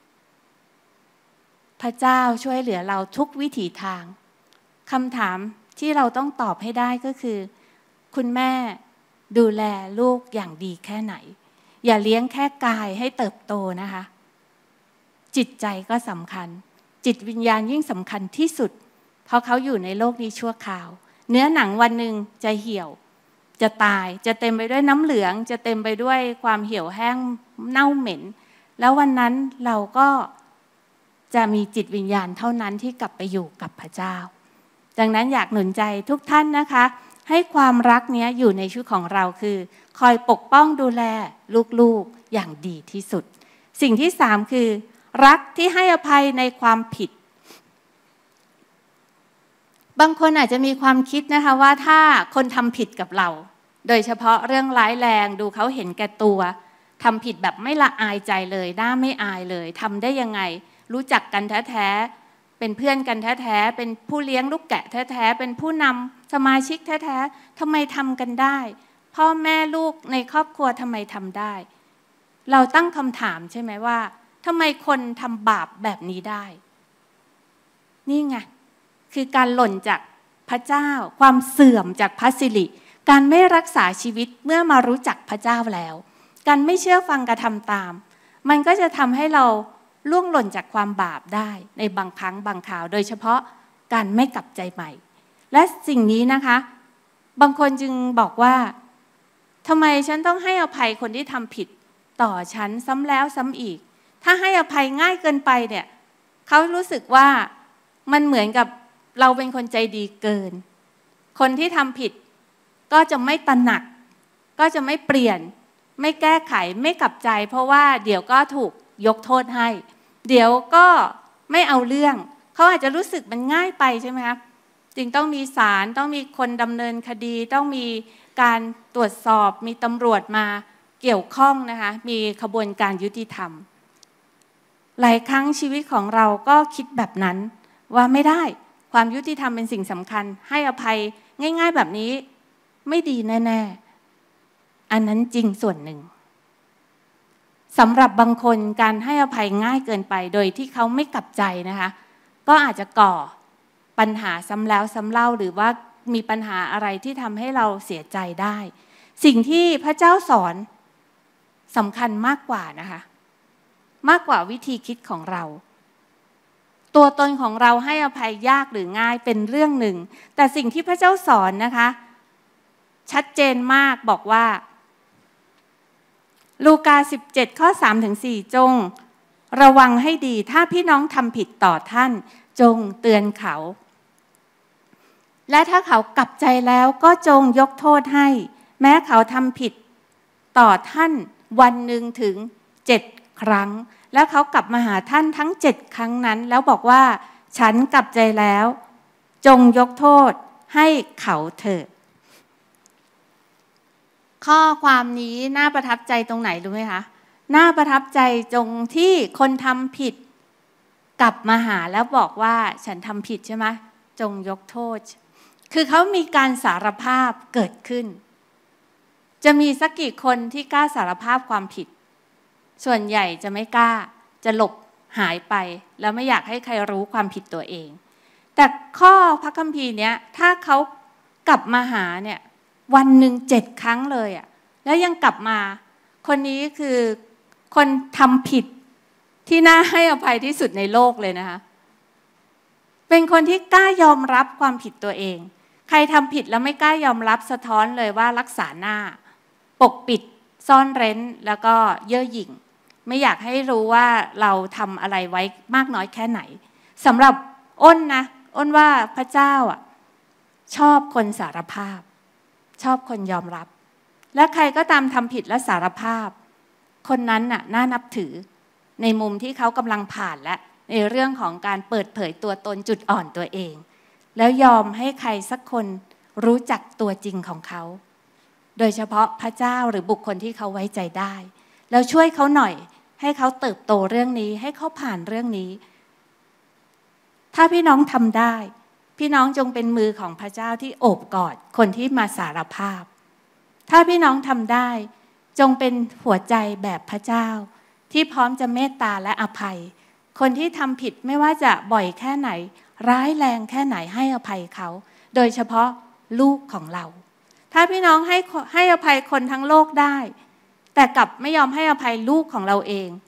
พระเจ้าช่วยเหลือเราทุกวิถีทางคำถามที่เราต้องตอบให้ได้ก็คือคุณแม่ดูแลลูกอย่างดีแค่ไหนอย่าเลี้ยงแค่กายให้เติบโตนะคะจิตใจก็สำคัญจิตวิญญาณยิ่งสำคัญที่สุดเพราะเขาอยู่ในโลกนี้ชั่วคราวเนื้อหนังวันหนึ่งจะเหี่ยวจะตายจะเต็มไปด้วยน้ำเหลืองจะเต็มไปด้วยความเหี่ยวแห้งเน่าเหม็นแล้ววันนั้นเราก็จะมีจิตวิญญาณเท่านั้นที่กลับไปอยู่กับพระเจ้าดังนั้นอยากหนุนใจทุกท่านนะคะให้ความรักนี้อยู่ในชีวิตของเราคือคอยปกป้องดูแลลูกๆอย่างดีที่สุดสิ่งที่3คือรักที่ให้อภัยในความผิดบางคนอาจจะมีความคิดนะคะว่าถ้าคนทำผิดกับเราโดยเฉพาะเรื่องร้ายแรงดูเขาเห็นแก่ตัวทำผิดแบบไม่ละอายใจเลยหน้าไม่อายเลยทำได้ยังไงรู้จักกันแท้ๆเป็นเพื่อนกันแท้ๆเป็นผู้เลี้ยงลูกแกะแท้ๆเป็นผู้นำสมาชิกแท้ๆทำไมทำกันได้พ่อแม่ลูกในครอบครัวทำไมทำได้เราตั้งคำถามใช่ไหมว่าทำไมคนทำบาปแบบนี้ได้นี่ไงคือการหล่นจากพระเจ้าความเสื่อมจากพระสิริการไม่รักษาชีวิตเมื่อมารู้จักพระเจ้าแล้วการไม่เชื่อฟังกระทำตามมันก็จะทำให้เราล่วงหล่นจากความบาปได้ในบางครั้งบางคราวโดยเฉพาะการไม่กลับใจใหม่และสิ่งนี้นะคะบางคนจึงบอกว่าทำไมฉันต้องให้อภัยคนที่ทำผิดต่อฉันซ้ำแล้วซ้ำอีกถ้าให้อภัยง่ายเกินไปเนี่ยเขารู้สึกว่ามันเหมือนกับเราเป็นคนใจดีเกินคนที่ทำผิดก็จะไม่ตระหนักก็จะไม่เปลี่ยนไม่แก้ไขไม่กลับใจเพราะว่าเดี๋ยวก็ถูกยกโทษให้เดี๋ยวก็ไม่เอาเรื่องเขาอาจจะรู้สึกมันง่ายไปใช่ไหมครับจึงต้องมีศาลต้องมีคนดำเนินคดีต้องมีการตรวจสอบมีตำรวจมาเกี่ยวข้องนะคะมีขบวนการยุติธรรมหลายครั้งชีวิตของเราก็คิดแบบนั้นว่าไม่ได้ความยุติธรรมเป็นสิ่งสำคัญให้อภัยง่ายๆแบบนี้ไม่ดีแน่ๆอันนั้นจริงส่วนหนึ่งสำหรับบางคนการให้อภัยง่ายเกินไปโดยที่เขาไม่กลับใจนะคะก็อาจจะก่อปัญหาซ้ำแล้วซ้ำเล่าหรือว่ามีปัญหาอะไรที่ทำให้เราเสียใจได้สิ่งที่พระเจ้าสอนสำคัญมากกว่านะคะมากกว่าวิธีคิดของเราตัวตนของเราให้อภัยยากหรือง่ายเป็นเรื่องหนึ่งแต่สิ่งที่พระเจ้าสอนนะคะชัดเจนมากบอกว่าลูกา17ข้อ 3-4 จงระวังให้ดีถ้าพี่น้องทำผิดต่อท่านจงเตือนเขาและถ้าเขากลับใจแล้วก็จงยกโทษให้แม้เขาทำผิดต่อท่านวันหนึ่งถึง7 ครั้งแล้วเขากลับมาหาท่านทั้ง7 ครั้งนั้นแล้วบอกว่าฉันกลับใจแล้วจงยกโทษให้เขาเถิดข้อความนี้น่าประทับใจตรงไหนรู้ไหมคะน่าประทับใจตรงที่คนทำผิดกลับมาหาแล้วบอกว่าฉันทำผิดใช่ไหมจงยกโทษคือเขามีการสารภาพเกิดขึ้นจะมีสักกี่คนที่กล้าสารภาพความผิดส่วนใหญ่จะไม่กล้าจะหลบหายไปแล้วไม่อยากให้ใครรู้ความผิดตัวเองแต่ข้อพระคัมภีร์เนี้ยถ้าเขากลับมาหาเนี่ยวันหนึ่ง7 ครั้งเลยอ่ะแแล้วยังกลับมาคนนี้คือคนทำผิดที่น่าให้อภัยที่สุดในโลกเลยนะคะเป็นคนที่กล้ายอมรับความผิดตัวเองใครทำผิดแล้วไม่กล้ายอมรับสะท้อนเลยว่ารักษาหน้าปกปิดซ่อนเร้นแล้วก็เย่อหยิ่งไม่อยากให้รู้ว่าเราทำอะไรไว้มากน้อยแค่ไหนสำหรับอ้นนะอ้นว่าพระเจ้าชอบคนสารภาพชอบคนยอมรับและใครก็ตามทำผิดและสารภาพคนนั้นน่านับถือในมุมที่เขากำลังผ่านและในเรื่องของการเปิดเผยตัวตนจุดอ่อนตัวเองแล้วยอมให้ใครสักคนรู้จักตัวจริงของเขาโดยเฉพาะพระเจ้าหรือบุคคลที่เขาไว้ใจได้แล้วช่วยเขาหน่อยให้เขาเติบโตเรื่องนี้ให้เขาผ่านเรื่องนี้ถ้าพี่น้องทำได้พี่น้องจงเป็นมือของพระเจ้าที่โอบกอดคนที่มาสารภาพถ้าพี่น้องทำได้จงเป็นหัวใจแบบพระเจ้าที่พร้อมจะเมตตาและอภัยคนที่ทำผิดไม่ว่าจะบ่อยแค่ไหนร้ายแรงแค่ไหนให้อภัยเขาโดยเฉพาะลูกของเราถ้าพี่น้องให้อภัยคนทั้งโลกได้แต่กลับไม่ยอมให้อภัยลูกของเราเอง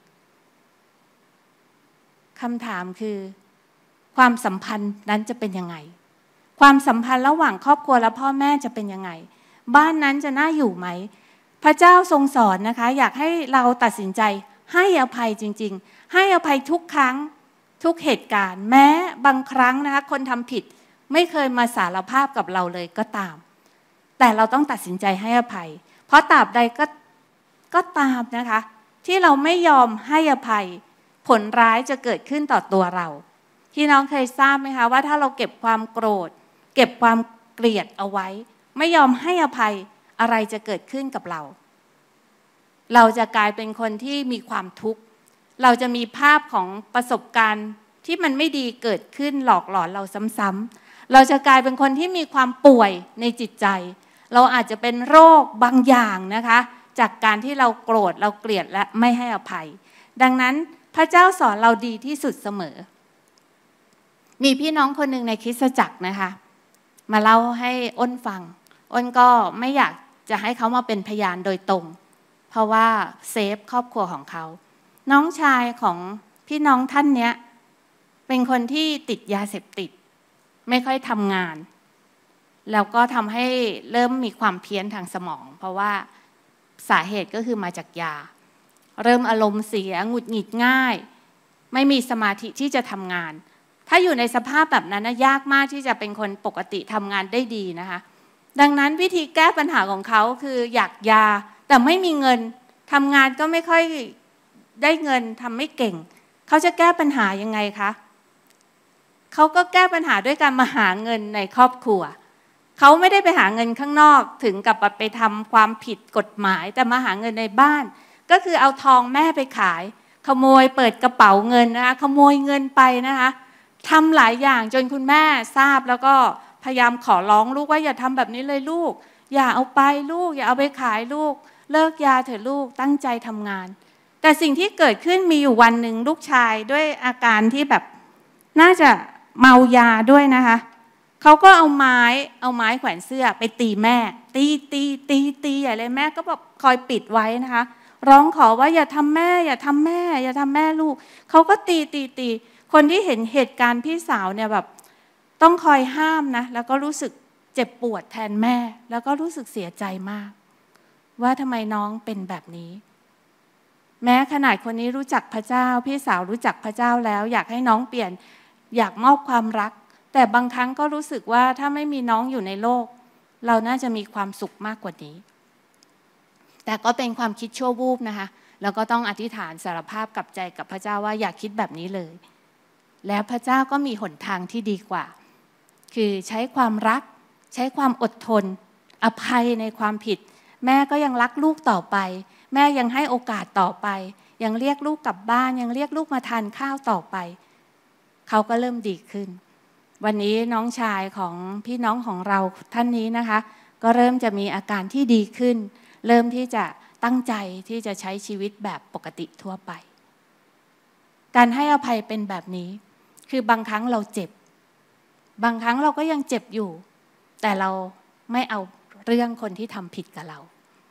คำถามคือความสัมพันธ์นั้นจะเป็นยังไงความสัมพันธ์ระหว่างครอบครัวและพ่อแม่จะเป็นยังไงบ้านนั้นจะน่าอยู่ไหมพระเจ้าทรงสอนนะคะอยากให้เราตัดสินใจให้อภัยจริงๆให้อภัยทุกครั้งทุกเหตุการณ์แม้บางครั้งนะคะคนทำผิดไม่เคยมาสารภาพกับเราเลยก็ตามแต่เราต้องตัดสินใจให้อภัยเพราะตราบใดก็ตามนะคะที่เราไม่ยอมให้อภัยผลร้ายจะเกิดขึ้นต่อตัวเราพี่น้องเคยทราบไหมคะว่าถ้าเราเก็บความโกรธเก็บความเกลียดเอาไว้ไม่ยอมให้อภัยอะไรจะเกิดขึ้นกับเราจะกลายเป็นคนที่มีความทุกข์เราจะมีภาพของประสบการณ์ที่มันไม่ดีเกิดขึ้นหลอกหลอนเราซ้ำๆเราจะกลายเป็นคนที่มีความป่วยในจิตใจเราอาจจะเป็นโรคบางอย่างนะคะจากการที่เราโกรธเราเกลียดและไม่ให้อภัยดังนั้นพระเจ้าสอนเราดีที่สุดเสมอมีพี่น้องคนหนึ่งในคริสตจักรนะคะมาเล่าให้อ้นฟังอ้นก็ไม่อยากจะให้เขามาเป็นพยานโดยตรงเพราะว่าเซฟครอบครัวของเขาน้องชายของพี่น้องท่านเนี้ยเป็นคนที่ติดยาเสพติดไม่ค่อยทำงานแล้วก็ทำให้เริ่มมีความเพี้ยนทางสมองเพราะว่าสาเหตุก็คือมาจากยาเริ่มอารมณ์เสียหงุดหงิดง่ายไม่มีสมาธิที่จะทำงานถ้าอยู่ในสภาพแบบนั้นยากมากที่จะเป็นคนปกติทำงานได้ดีนะคะดังนั้นวิธีแก้ปัญหาของเขาคืออยากยาแต่ไม่มีเงินทำงานก็ไม่ค่อยได้เงินทำไม่เก่งเขาจะแก้ปัญหายังไงคะเขาก็แก้ปัญหาด้วยการมาหาเงินในครอบครัวเขาไม่ได้ไปหาเงินข้างนอกถึงกับไปทำความผิดกฎหมายแต่มาหาเงินในบ้านก็คือเอาทองแม่ไปขายขโมยเปิดกระเป๋าเงินนะคะขโมยเงินไปนะคะทำหลายอย่างจนคุณแม่ทราบแล้วก็พยายามขอร้องลูกว่าอย่าทำแบบนี้เลยลูกอย่าเอาไปลูกอย่าเอาไปขายลูกเลิกยาเถอะลูกตั้งใจทำงานแต่สิ่งที่เกิดขึ้นมีอยู่วันหนึ่งลูกชายด้วยอาการที่แบบน่าจะเมายาด้วยนะคะเขาก็เอาไม้แขวนเสื้อไปตีแม่ตีใหญ่เลยแม่ก็แบบคอยปิดไว้นะคะร้องขอว่าอย่าทำแม่อย่าทำแม่อย่าทำแม่ลูกเขาก็ตีคนที่เห็นเหตุการณ์พี่สาวเนี่ยแบบต้องคอยห้ามนะแล้วก็รู้สึกเจ็บปวดแทนแม่แล้วก็รู้สึกเสียใจมากว่าทำไมน้องเป็นแบบนี้แม้ขนาดคนนี้รู้จักพระเจ้าพี่สาวรู้จักพระเจ้าแล้วอยากให้น้องเปลี่ยนอยากมอบความรักแต่บางครั้งก็รู้สึกว่าถ้าไม่มีน้องอยู่ในโลกเราน่าจะมีความสุขมากกว่านี้แต่ก็เป็นความคิดชั่ววูบนะคะแล้วก็ต้องอธิษฐานสารภาพกับใจกับพระเจ้าว่าอย่าคิดแบบนี้เลยแล้วพระเจ้าก็มีหนทางที่ดีกว่าคือใช้ความรักใช้ความอดทนอภัยในความผิดแม่ก็ยังรักลูกต่อไปแม่ยังให้โอกาสต่อไปยังเรียกลูกกลับบ้านยังเรียกลูกมาทานข้าวต่อไปเขาก็เริ่มดีขึ้นวันนี้น้องชายของพี่น้องของเราท่านนี้นะคะก็เริ่มจะมีอาการที่ดีขึ้นเริ่มที่จะตั้งใจที่จะใช้ชีวิตแบบปกติทั่วไปการให้อภัยเป็นแบบนี้คือบางครั้งเราเจ็บบางครั้งเราก็ยังเจ็บอยู่แต่เราไม่เอาเรื่องคนที่ทำผิดกับเรา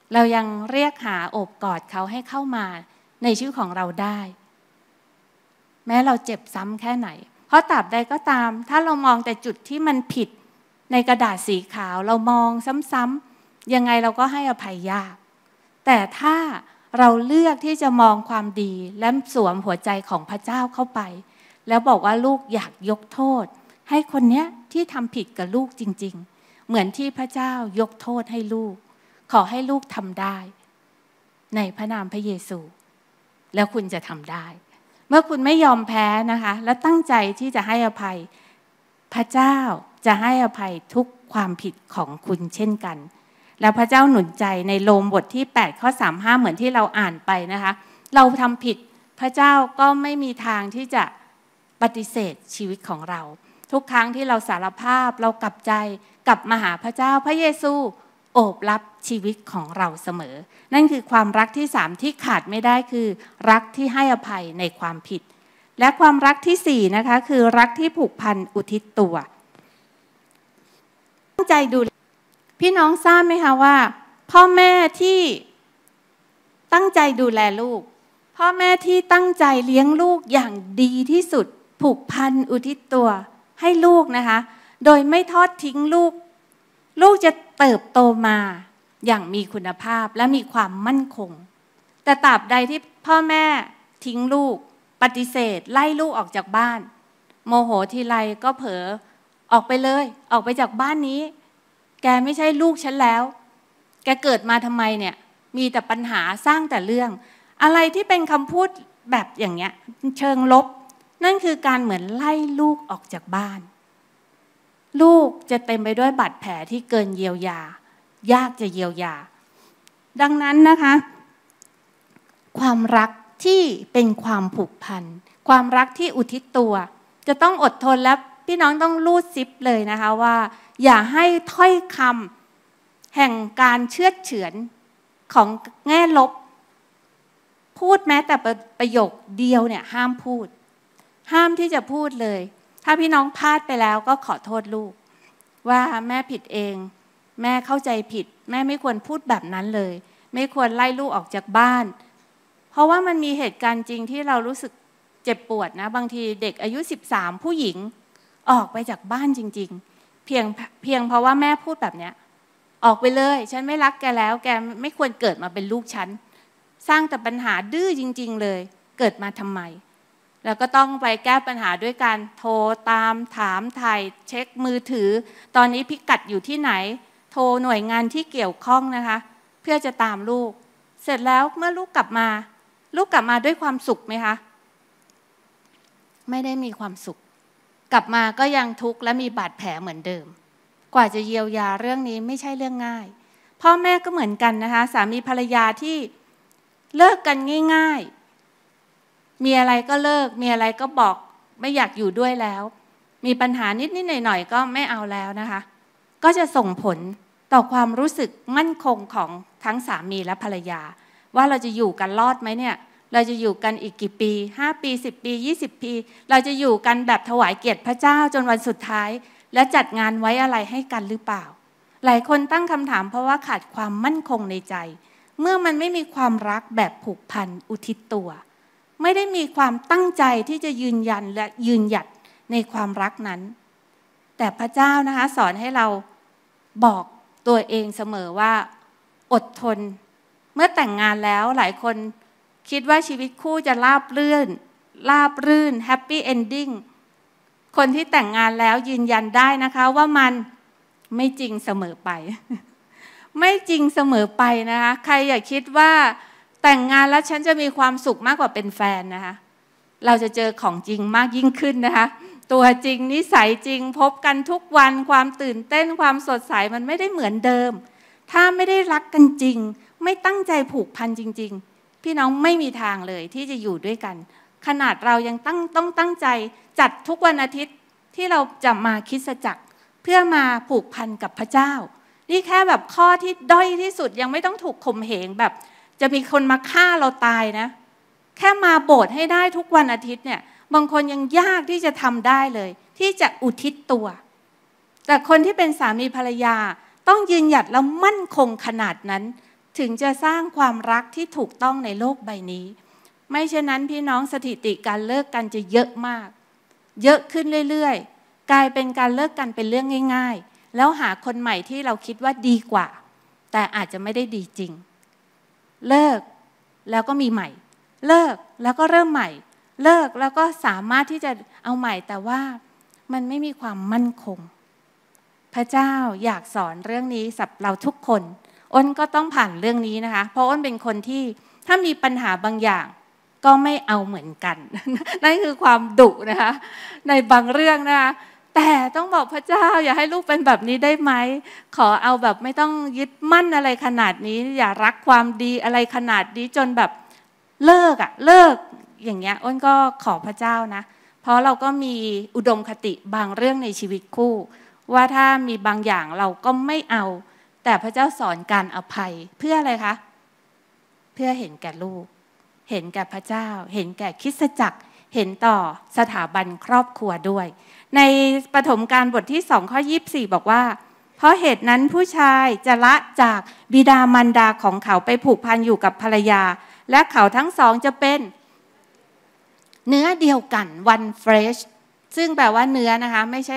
เรายังเรียกหาโอบกอดเขาให้เข้ามาในชีวิตของเราได้แม้เราเจ็บซ้ำแค่ไหนเพราะตราบใดก็ตามถ้าเรามองแต่จุดที่มันผิดในกระดาษสีขาวเรามองซ้ำๆยังไงเราก็ให้อภัยยากแต่ถ้าเราเลือกที่จะมองความดีและสวมหัวใจของพระเจ้าเข้าไปแล้วบอกว่าลูกอยากยกโทษให้คนเนี้ยที่ทำผิดกับลูกจริงๆเหมือนที่พระเจ้ายกโทษให้ลูกขอให้ลูกทำได้ในพระนามพระเยซูแล้วคุณจะทำได้เมื่อคุณไม่ยอมแพ้นะคะและตั้งใจที่จะให้อภัยพระเจ้าจะให้อภัยทุกความผิดของคุณเช่นกันแล้วพระเจ้าหนุนใจในโรมบทที่8ข้อ35เหมือนที่เราอ่านไปนะคะเราทำผิดพระเจ้าก็ไม่มีทางที่จะปฏิเสธชีวิตของเราทุกครั้งที่เราสารภาพเรากลับใจกลับมาหาพระเจ้าพระเยซูโอบรับชีวิตของเราเสมอนั่นคือความรักที่3ที่ขาดไม่ได้คือรักที่ให้อภัยในความผิดและความรักที่4นะคะคือรักที่ผูกพันอุทิศตัวตั้งใจดูพี่น้องทราบไหมคะว่าพ่อแม่ที่ตั้งใจดูแลลูกพ่อแม่ที่ตั้งใจเลี้ยงลูกอย่างดีที่สุดผูกพันอุทิศตัวให้ลูกนะคะโดยไม่ทอดทิ้งลูกลูกจะเติบโตมาอย่างมีคุณภาพและมีความมั่นคงแต่ตราบใดที่พ่อแม่ทิ้งลูกปฏิเสธไล่ลูกออกจากบ้านโมโหทีไรก็เผลอออกไปเลยออกไปจากบ้านนี้แกไม่ใช่ลูกฉันแล้วแกเกิดมาทำไมเนี่ยมีแต่ปัญหาสร้างแต่เรื่องอะไรที่เป็นคำพูดแบบอย่างเงี้ยเชิงลบนั่นคือการเหมือนไล่ลูกออกจากบ้านลูกจะเต็มไปด้วยบาดแผลที่เกินเยียวยายากจะเยียวยาดังนั้นนะคะความรักที่เป็นความผูกพันความรักที่อุทิศตัวจะต้องอดทนและพี่น้องต้องรูดซิปเลยนะคะว่าอย่าให้ถ้อยคำแห่งการเชือดเฉือนของแง่ลบพูดแม้แต่ประโยคเดียวเนี่ยห้ามพูดห้ามที่จะพูดเลยถ้าพี่น้องพลาดไปแล้วก็ขอโทษลูกว่าแม่ผิดเองแม่เข้าใจผิดแม่ไม่ควรพูดแบบนั้นเลยไม่ควรไล่ลูกออกจากบ้านเพราะว่ามันมีเหตุการณ์จริงที่เรารู้สึกเจ็บปวดนะบางทีเด็กอายุ13ผู้หญิงออกไปจากบ้านจริงๆเพียงเพราะว่าแม่พูดแบบเนี้ยออกไปเลยฉันไม่รักแกแล้วแกไม่ควรเกิดมาเป็นลูกฉันสร้างแต่ปัญหาดื้อจริงๆเลยเกิดมาทำไมแล้วก็ต้องไปแก้ปัญหาด้วยการโทรตามถามถ่ายเช็คมือถือตอนนี้พิกัดอยู่ที่ไหนโทรหน่วยงานที่เกี่ยวข้องนะคะเพื่อจะตามลูกเสร็จแล้วเมื่อลูกกลับมาด้วยความสุขไหมคะไม่ได้มีความสุขกลับมาก็ยังทุกข์และมีบาดแผลเหมือนเดิมกว่าจะเยียวยาเรื่องนี้ไม่ใช่เรื่องง่ายพ่อแม่ก็เหมือนกันนะคะสามีภรรยาที่เลิกกันง่ายๆมีอะไรก็เลิกมีอะไรก็บอกไม่อยากอยู่ด้วยแล้วมีปัญหานิดๆหน่อยๆก็ไม่เอาแล้วนะคะก็จะส่งผลต่อความรู้สึกมั่นคงของทั้งสามีและภรรยาว่าเราจะอยู่กันรอดไหมเนี่ยเราจะอยู่กันอีกกี่ปี5ปี10ปี20ปีเราจะอยู่กันแบบถวายเกียรติพระเจ้าจนวันสุดท้ายและจัดงานไว้อะไรให้กันหรือเปล่าหลายคนตั้งคำถามเพราะว่าขาดความมั่นคงในใจเมื่อมันไม่มีความรักแบบผูกพันอุทิศตัวไม่ได้มีความตั้งใจที่จะยืนยันและยืนหยัดในความรักนั้นแต่พระเจ้านะคะสอนให้เราบอกตัวเองเสมอว่าอดทนเมื่อแต่งงานแล้วหลายคนคิดว่าชีวิตคู่จะราบรื่นแฮปปี้เอนดิ้งคนที่แต่งงานแล้วยืนยันได้นะคะว่ามันไม่จริงเสมอไป ไม่จริงเสมอไปนะคะใครอย่าคิดว่าแต่งงานแล้วฉันจะมีความสุขมากกว่าเป็นแฟนนะคะเราจะเจอของจริงมากยิ่งขึ้นนะคะตัวจริงนิสัยจริงพบกันทุกวันความตื่นเต้นความสดใสมันไม่ได้เหมือนเดิมถ้าไม่ได้รักกันจริงไม่ตั้งใจผูกพันจริงๆพี่น้องไม่มีทางเลยที่จะอยู่ด้วยกันขนาดเรายังต้องตั้งใจจัดทุกวันอาทิตย์ที่เราจะมาคริสตจักรเพื่อมาผูกพันกับพระเจ้านี่แค่แบบข้อที่ด้อยที่สุดยังไม่ต้องถูกข่มเหงแบบจะมีคนมาฆ่าเราตายนะแค่มาโบสถ์ให้ได้ทุกวันอาทิตย์เนี่ยบางคนยังยากที่จะทำได้เลยที่จะอุทิศตัวแต่คนที่เป็นสามีภรรยาต้องยืนหยัดแล้วมั่นคงขนาดนั้นถึงจะสร้างความรักที่ถูกต้องในโลกใบนี้ไม่เช่นนั้นพี่น้องสถิติการเลิกกันจะเยอะมากเยอะขึ้นเรื่อยๆกลายเป็นการเลิกกันเป็นเรื่องง่ายๆแล้วหาคนใหม่ที่เราคิดว่าดีกว่าแต่อาจจะไม่ได้ดีจริงเลิกแล้วก็มีใหม่เลิกแล้วก็เริ่มใหม่เลิกแล้วก็สามารถที่จะเอาใหม่แต่ว่ามันไม่มีความมั่นคงพระเจ้าอยากสอนเรื่องนี้สำหรับเราทุกคนอ้นก็ต้องผ่านเรื่องนี้นะคะเพราะอ้นเป็นคนที่ถ้ามีปัญหาบางอย่างก็ไม่เอาเหมือนกัน นั่นคือความดุนะคะในบางเรื่องนะคะแต่ต้องบอกพระเจ้าอย่าให้ลูกเป็นแบบนี้ได้ไหมขอเอาแบบไม่ต้องยึดมั่นอะไรขนาดนี้อย่ารักความดีอะไรขนาดนี้จนแบบเลิกอย่างเงี้ยอ้นก็ขอพระเจ้านะเพราะเราก็มีอุดมคติบางเรื่องในชีวิตคู่ว่าถ้ามีบางอย่างเราก็ไม่เอาแต่พระเจ้าสอนการอภัยเพื่ออะไรคะเพื่อเห็นแก่ลูกเห็นแก่พระเจ้าเห็นแก่คริสตจักรเห็นต่อสถาบันครอบครัวด้วยในปฐมกาลบทที่2ข้อ24บอกว่าเพราะเหตุนั้นผู้ชายจะละจากบิดามารดาของเขาไปผูกพันอยู่กับภรรยาและเขาทั้งสองจะเป็นเนื้อเดียวกัน one flesh ซึ่งแปลว่าเนื้อนะคะไม่ใช่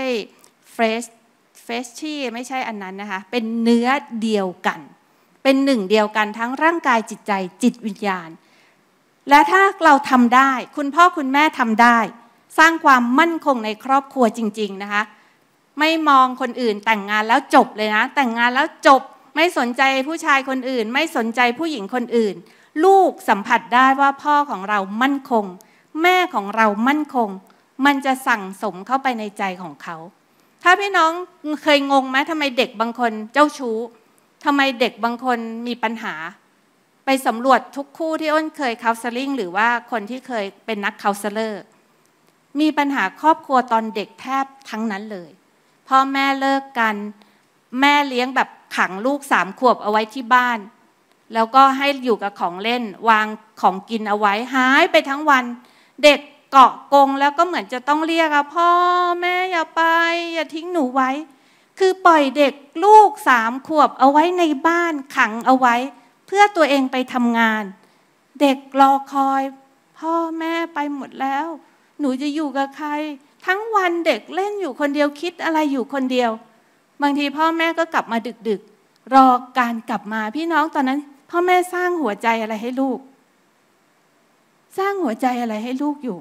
fleshy ไม่ใช่อันนั้นนะคะเป็นเนื้อเดียวกันเป็นหนึ่งเดียวกันทั้งร่างกายจิตใจจิตวิญญาณและถ้าเราทำได้คุณพ่อคุณแม่ทำได้สร้างความมั่นคงในครอบครัวจริงๆนะคะไม่มองคนอื่นแต่งงานแล้วจบเลยนะแต่งงานแล้วจบไม่สนใจผู้ชายคนอื่นไม่สนใจผู้หญิงคนอื่นลูกสัมผัสได้ว่าพ่อของเรามั่นคงแม่ของเรามั่นคงมันจะสั่งสมเข้าไปในใจของเขาถ้าพี่น้องเคยงงไหมทำไมเด็กบางคนเจ้าชู้ทำไมเด็กบางคนมีปัญหาไปสำรวจทุกคู่ที่อ้นเคยคาวเซลลิ่งหรือว่าคนที่เคยเป็นนักคาวเซลเลอร์มีปัญหาครอบครัวตอนเด็กแทบทั้งนั้นเลยพ่อแม่เลิกกันแม่เลี้ยงแบบขังลูก3 ขวบเอาไว้ที่บ้านแล้วก็ให้อยู่กับของเล่นวางของกินเอาไว้หายไปทั้งวันเด็กเกาะกรงแล้วก็เหมือนจะต้องเรียกพ่อแม่อย่าไปอย่าทิ้งหนูไว้คือปล่อยเด็กลูก3 ขวบเอาไว้ในบ้านขังเอาไว้เพื่อตัวเองไปทำงานเด็กรอคอยพ่อแม่ไปหมดแล้วหนูจะอยู่กับใครทั้งวันเด็กเล่นอยู่คนเดียวคิดอะไรอยู่คนเดียวบางทีพ่อแม่ก็กลับมาดึกๆรอการกลับมาพี่น้องตอนนั้นพ่อแม่สร้างหัวใจอะไรให้ลูกสร้างหัวใจอะไรให้ลูกอยู่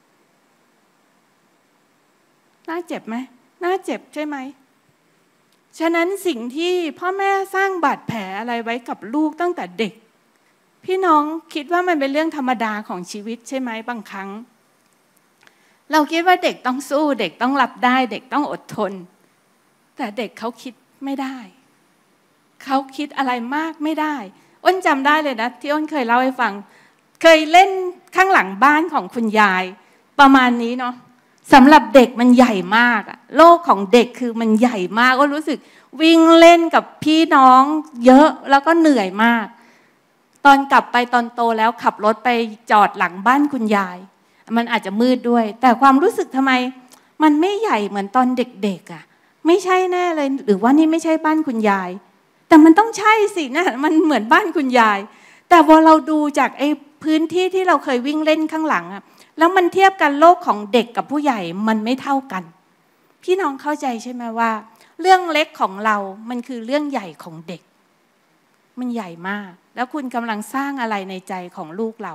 น่าเจ็บไหมน่าเจ็บใช่ไหมฉะนั้นสิ่งที่พ่อแม่สร้างบาดแผลอะไรไว้กับลูกตั้งแต่เด็กพี่น้องคิดว่ามันเป็นเรื่องธรรมดาของชีวิตใช่ไหมบางครั้งเราคิดว่าเด็กต้องสู้เด็กต้องรับได้เด็กต้องอดทนแต่เด็กเขาคิดไม่ได้เขาคิดอะไรมากไม่ได้อ้นจำได้เลยนะที่อ้นเคยเล่าให้ฟังเคยเล่นข้างหลังบ้านของคุณยายประมาณนี้เนาะสำหรับเด็กมันใหญ่มากอะโลกของเด็กคือมันใหญ่มากก็รู้สึกวิ่งเล่นกับพี่น้องเยอะแล้วก็เหนื่อยมากตอนกลับไปตอนโตแล้วขับรถไปจอดหลังบ้านคุณยายมันอาจจะมืดด้วยแต่ความรู้สึกทำไมมันไม่ใหญ่เหมือนตอนเด็กๆอะไม่ใช่แน่เลยหรือว่านี่ไม่ใช่บ้านคุณยายแต่มันต้องใช่สินะมันเหมือนบ้านคุณยายแต่พอเราดูจากไอ้พื้นที่ที่เราเคยวิ่งเล่นข้างหลังอะแล้วมันเทียบกันโลกของเด็กกับผู้ใหญ่มันไม่เท่ากันพี่น้องเข้าใจใช่ไหมว่าเรื่องเล็กของเรามันคือเรื่องใหญ่ของเด็กมันใหญ่มากแล้วคุณกำลังสร้างอะไรในใจของลูกเรา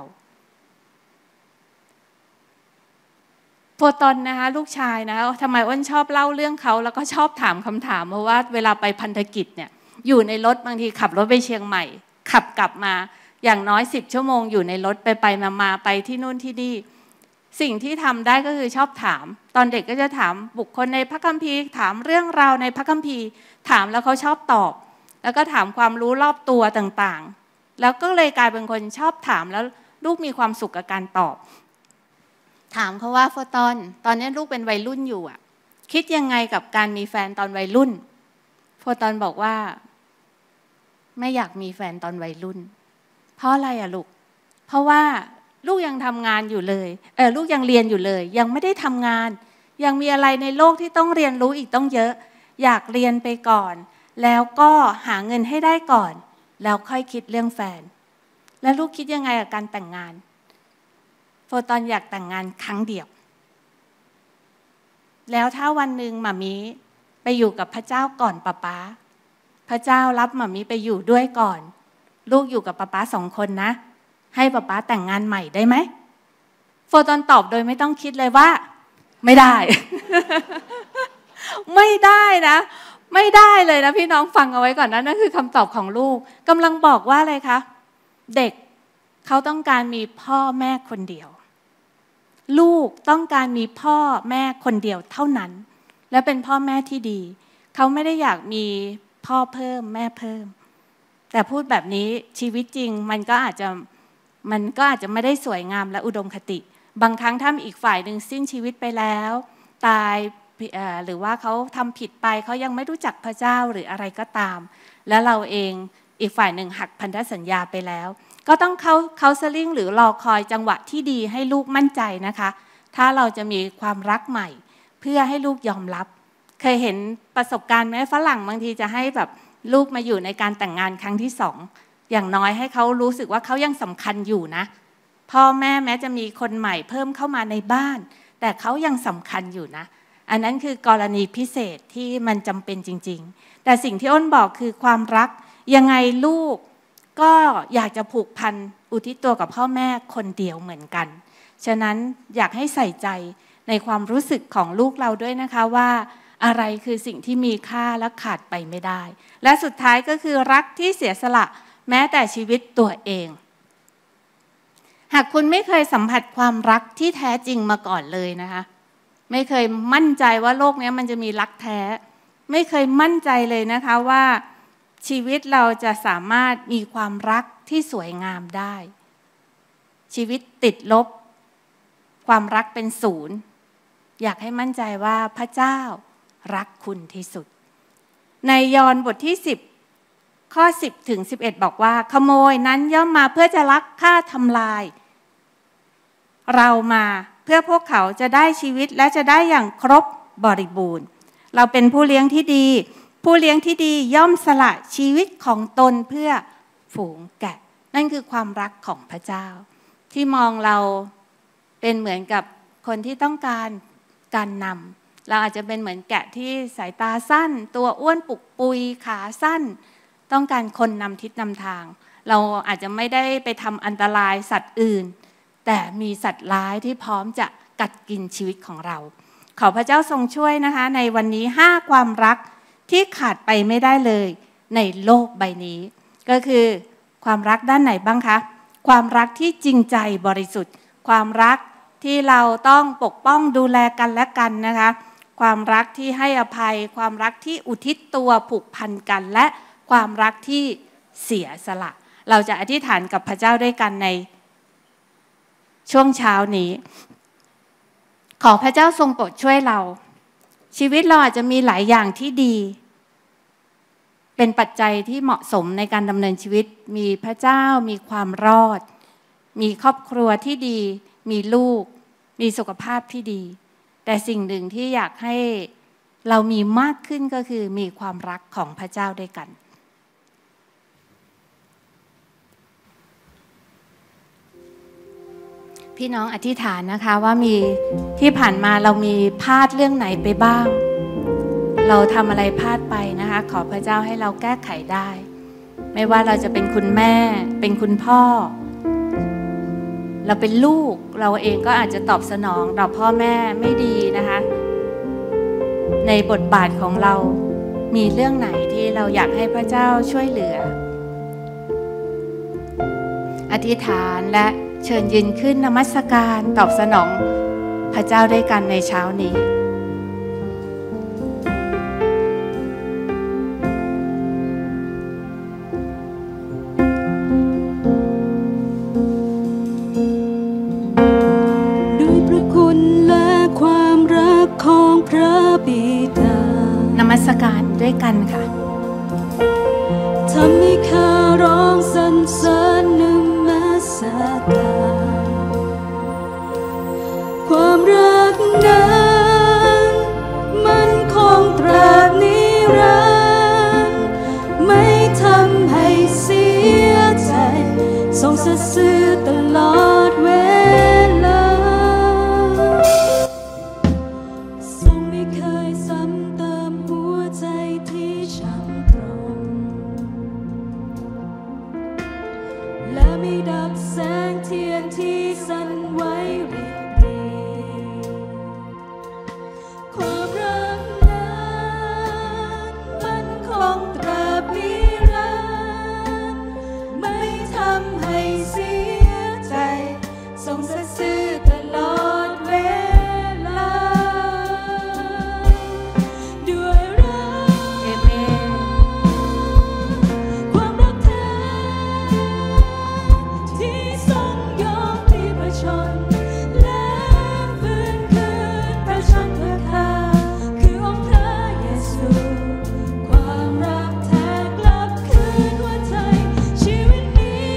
โปรตอนนะคะลูกชายนะทำไมอ้นชอบเล่าเรื่องเขาแล้วก็ชอบถามคำถามเพราะว่าเวลาไปพันธกิจเนี่ยอยู่ในรถบางทีขับรถไปเชียงใหม่ขับกลับมาอย่างน้อย10 ชั่วโมงอยู่ในรถไปมาไปที่นู่นที่นี่สิ่งที่ทำได้ก็คือชอบถามตอนเด็กก็จะถามบุคคลในพระคัมภีร์ถามเรื่องราวในพระคัมภีร์ถามแล้วเขาชอบตอบแล้วก็ถามความรู้รอบตัวต่างๆแล้วก็เลยกลายเป็นคนชอบถามแล้วลูกมีความสุขกับการตอบถามเขาว่าโฟตอนนี้ลูกเป็นวัยรุ่นอยู่อ่ะคิดยังไงกับการมีแฟนตอนวัยรุ่นโฟตอนบอกว่าไม่อยากมีแฟนตอนวัยรุ่นเพราะอะไรอ่ะลูกเพราะว่าลูกยังทำงานอยู่เลยลูกยังเรียนอยู่เลยยังไม่ได้ทำงานยังมีอะไรในโลกที่ต้องเรียนรู้อีกต้องเยอะอยากเรียนไปก่อนแล้วก็หาเงินให้ได้ก่อนแล้วค่อยคิดเรื่องแฟนแล้วลูกคิดยังไงกับการแต่งงานโฟตอนอยากแต่งงานครั้งเดียวแล้วถ้าวันหนึ่งหม่ามีไปอยู่กับพระเจ้าก่อนป๊าพระเจ้ารับหม่ามีไปอยู่ด้วยก่อนลูกอยู่กับป๊า2 คนนะให้ป๊าแต่งงานใหม่ได้ไหมโฟตอนตอบโดยไม่ต้องคิดเลยว่าไม่ได้ ไม่ได้นะไม่ได้เลยนะพี่น้องฟังเอาไว้ก่อนนะนั่นคือคำตอบของลูกกำลังบอกว่าอะไรคะเด็กเขาต้องการมีพ่อแม่คนเดียวลูกต้องการมีพ่อแม่คนเดียวเท่านั้นและเป็นพ่อแม่ที่ดีเขาไม่ได้อยากมีพ่อเพิ่มแม่เพิ่มแต่พูดแบบนี้ชีวิตจริงมันก็อาจจะไม่ได้สวยงามและอุดมคติบางครั้งถ้าอีกฝ่ายหนึ่งสิ้นชีวิตไปแล้วตายหรือว่าเขาทำผิดไปเขายังไม่รู้จักพระเจ้าหรืออะไรก็ตามแล้วเราเองอีกฝ่ายหนึ่งหักพันธสัญญาไปแล้วก็ต้องเขาสลิงหรือรอคอยจังหวะที่ดีให้ลูกมั่นใจนะคะถ้าเราจะมีความรักใหม่เพื่อให้ลูกยอมรับเคยเห็นประสบการณ์ไหมฝรั่งบางทีจะให้แบบลูกมาอยู่ในการแต่งงานครั้งที่2อย่างน้อยให้เขารู้สึกว่าเขายังสำคัญอยู่นะพ่อแม่แม้จะมีคนใหม่เพิ่มเข้ามาในบ้านแต่เขายังสำคัญอยู่นะอันนั้นคือกรณีพิเศษที่มันจำเป็นจริงๆแต่สิ่งที่อ้นบอกคือความรักยังไงลูกก็อยากจะผูกพันอุทิศตัวกับพ่อแม่คนเดียวเหมือนกันฉะนั้นอยากให้ใส่ใจในความรู้สึกของลูกเราด้วยนะคะว่าอะไรคือสิ่งที่มีค่าและขาดไปไม่ได้และสุดท้ายก็คือรักที่เสียสละแม้แต่ชีวิตตัวเองหากคุณไม่เคยสัมผัสความรักที่แท้จริงมาก่อนเลยนะคะไม่เคยมั่นใจว่าโลกนี้มันจะมีรักแท้ไม่เคยมั่นใจเลยนะคะว่าชีวิตเราจะสามารถมีความรักที่สวยงามได้ชีวิตติดลบความรักเป็น0อยากให้มั่นใจว่าพระเจ้ารักคุณที่สุดในยอห์นบทที่10ข้อ10ถึง11บอกว่าขโมยนั้นย่อมมาเพื่อจะลักฆ่าทำลายเรามาเพื่อพวกเขาจะได้ชีวิตและจะได้อย่างครบบริบูรณ์เราเป็นผู้เลี้ยงที่ดีผู้เลี้ยงที่ดีย่อมสละชีวิตของตนเพื่อฝูงแกะนั่นคือความรักของพระเจ้าที่มองเราเป็นเหมือนกับคนที่ต้องการการนำเราอาจจะเป็นเหมือนแกะที่สายตาสั้นตัวอ้วนปุกปุยขาสั้นต้องการคนนำทิศนำทางเราอาจจะไม่ได้ไปทำอันตรายสัตว์อื่นแต่มีสัตว์ร้ายที่พร้อมจะกัดกินชีวิตของเราขอพระเจ้าทรงช่วยนะคะในวันนี้5ความรักที่ขาดไปไม่ได้เลยในโลกใบนี้ก็คือความรักด้านไหนบ้างคะความรักที่จริงใจบริสุทธิ์ความรักที่เราต้องปกป้องดูแลกันและกันนะคะความรักที่ให้อภัยความรักที่อุทิศตัวผูกพันกันและความรักที่เสียสละเราจะอธิษฐานกับพระเจ้าด้วยกันในช่วงเช้านี้ขอพระเจ้าทรงโปรดช่วยเราชีวิตเราอาจจะมีหลายอย่างที่ดีเป็นปัจจัยที่เหมาะสมในการดำเนินชีวิตมีพระเจ้ามีความรอดมีครอบครัวที่ดีมีลูกมีสุขภาพที่ดีแต่สิ่งหนึ่งที่อยากให้เรามีมากขึ้นก็คือมีความรักของพระเจ้าด้วยกันพี่น้องอธิษฐานนะคะว่ามีที่ผ่านมาเรามีพลาดเรื่องไหนไปบ้างเราทำอะไรพลาดไปนะคะขอพระเจ้าให้เราแก้ไขได้ไม่ว่าเราจะเป็นคุณแม่เป็นคุณพ่อเราเป็นลูกเราเองก็อาจจะตอบสนองต่อพ่อแม่ไม่ดีนะคะในบทบาทของเรามีเรื่องไหนที่เราอยากให้พระเจ้าช่วยเหลืออธิษฐานและเชิญยืนขึ้นนมัสการตอบสนองพระเจ้าด้วยกันในเช้านี้ด้วยพระคุณและความรักของพระบิดานมัสการด้วยกันค่ะทำให้ข้าร้องสรรเสริญนมัสการความรักนั้นมันคงตราบนิรันดร์ไม่ทำให้สิ้สัตย์ซื่อตลอดเวลาทรงไม่เคยซ้ำเติมหัวใจที่ช้ำตรงและไม่ดับแสงเทียนที่สั่นไหวริบหรี่ความรักนั้นมันคงตราบนิรันดร์ไม่ทำให้เสียใจทรงสัตย์ซื่อตลอดเวลาด้วยรักเอเมนความรักแท้ที่ทรงยอมที่ประชนและฟื้นคืนประชนเพื่อข้าคือองค์พระเยซูความรักแท้กลับคืนหัวใจชีวิตนี้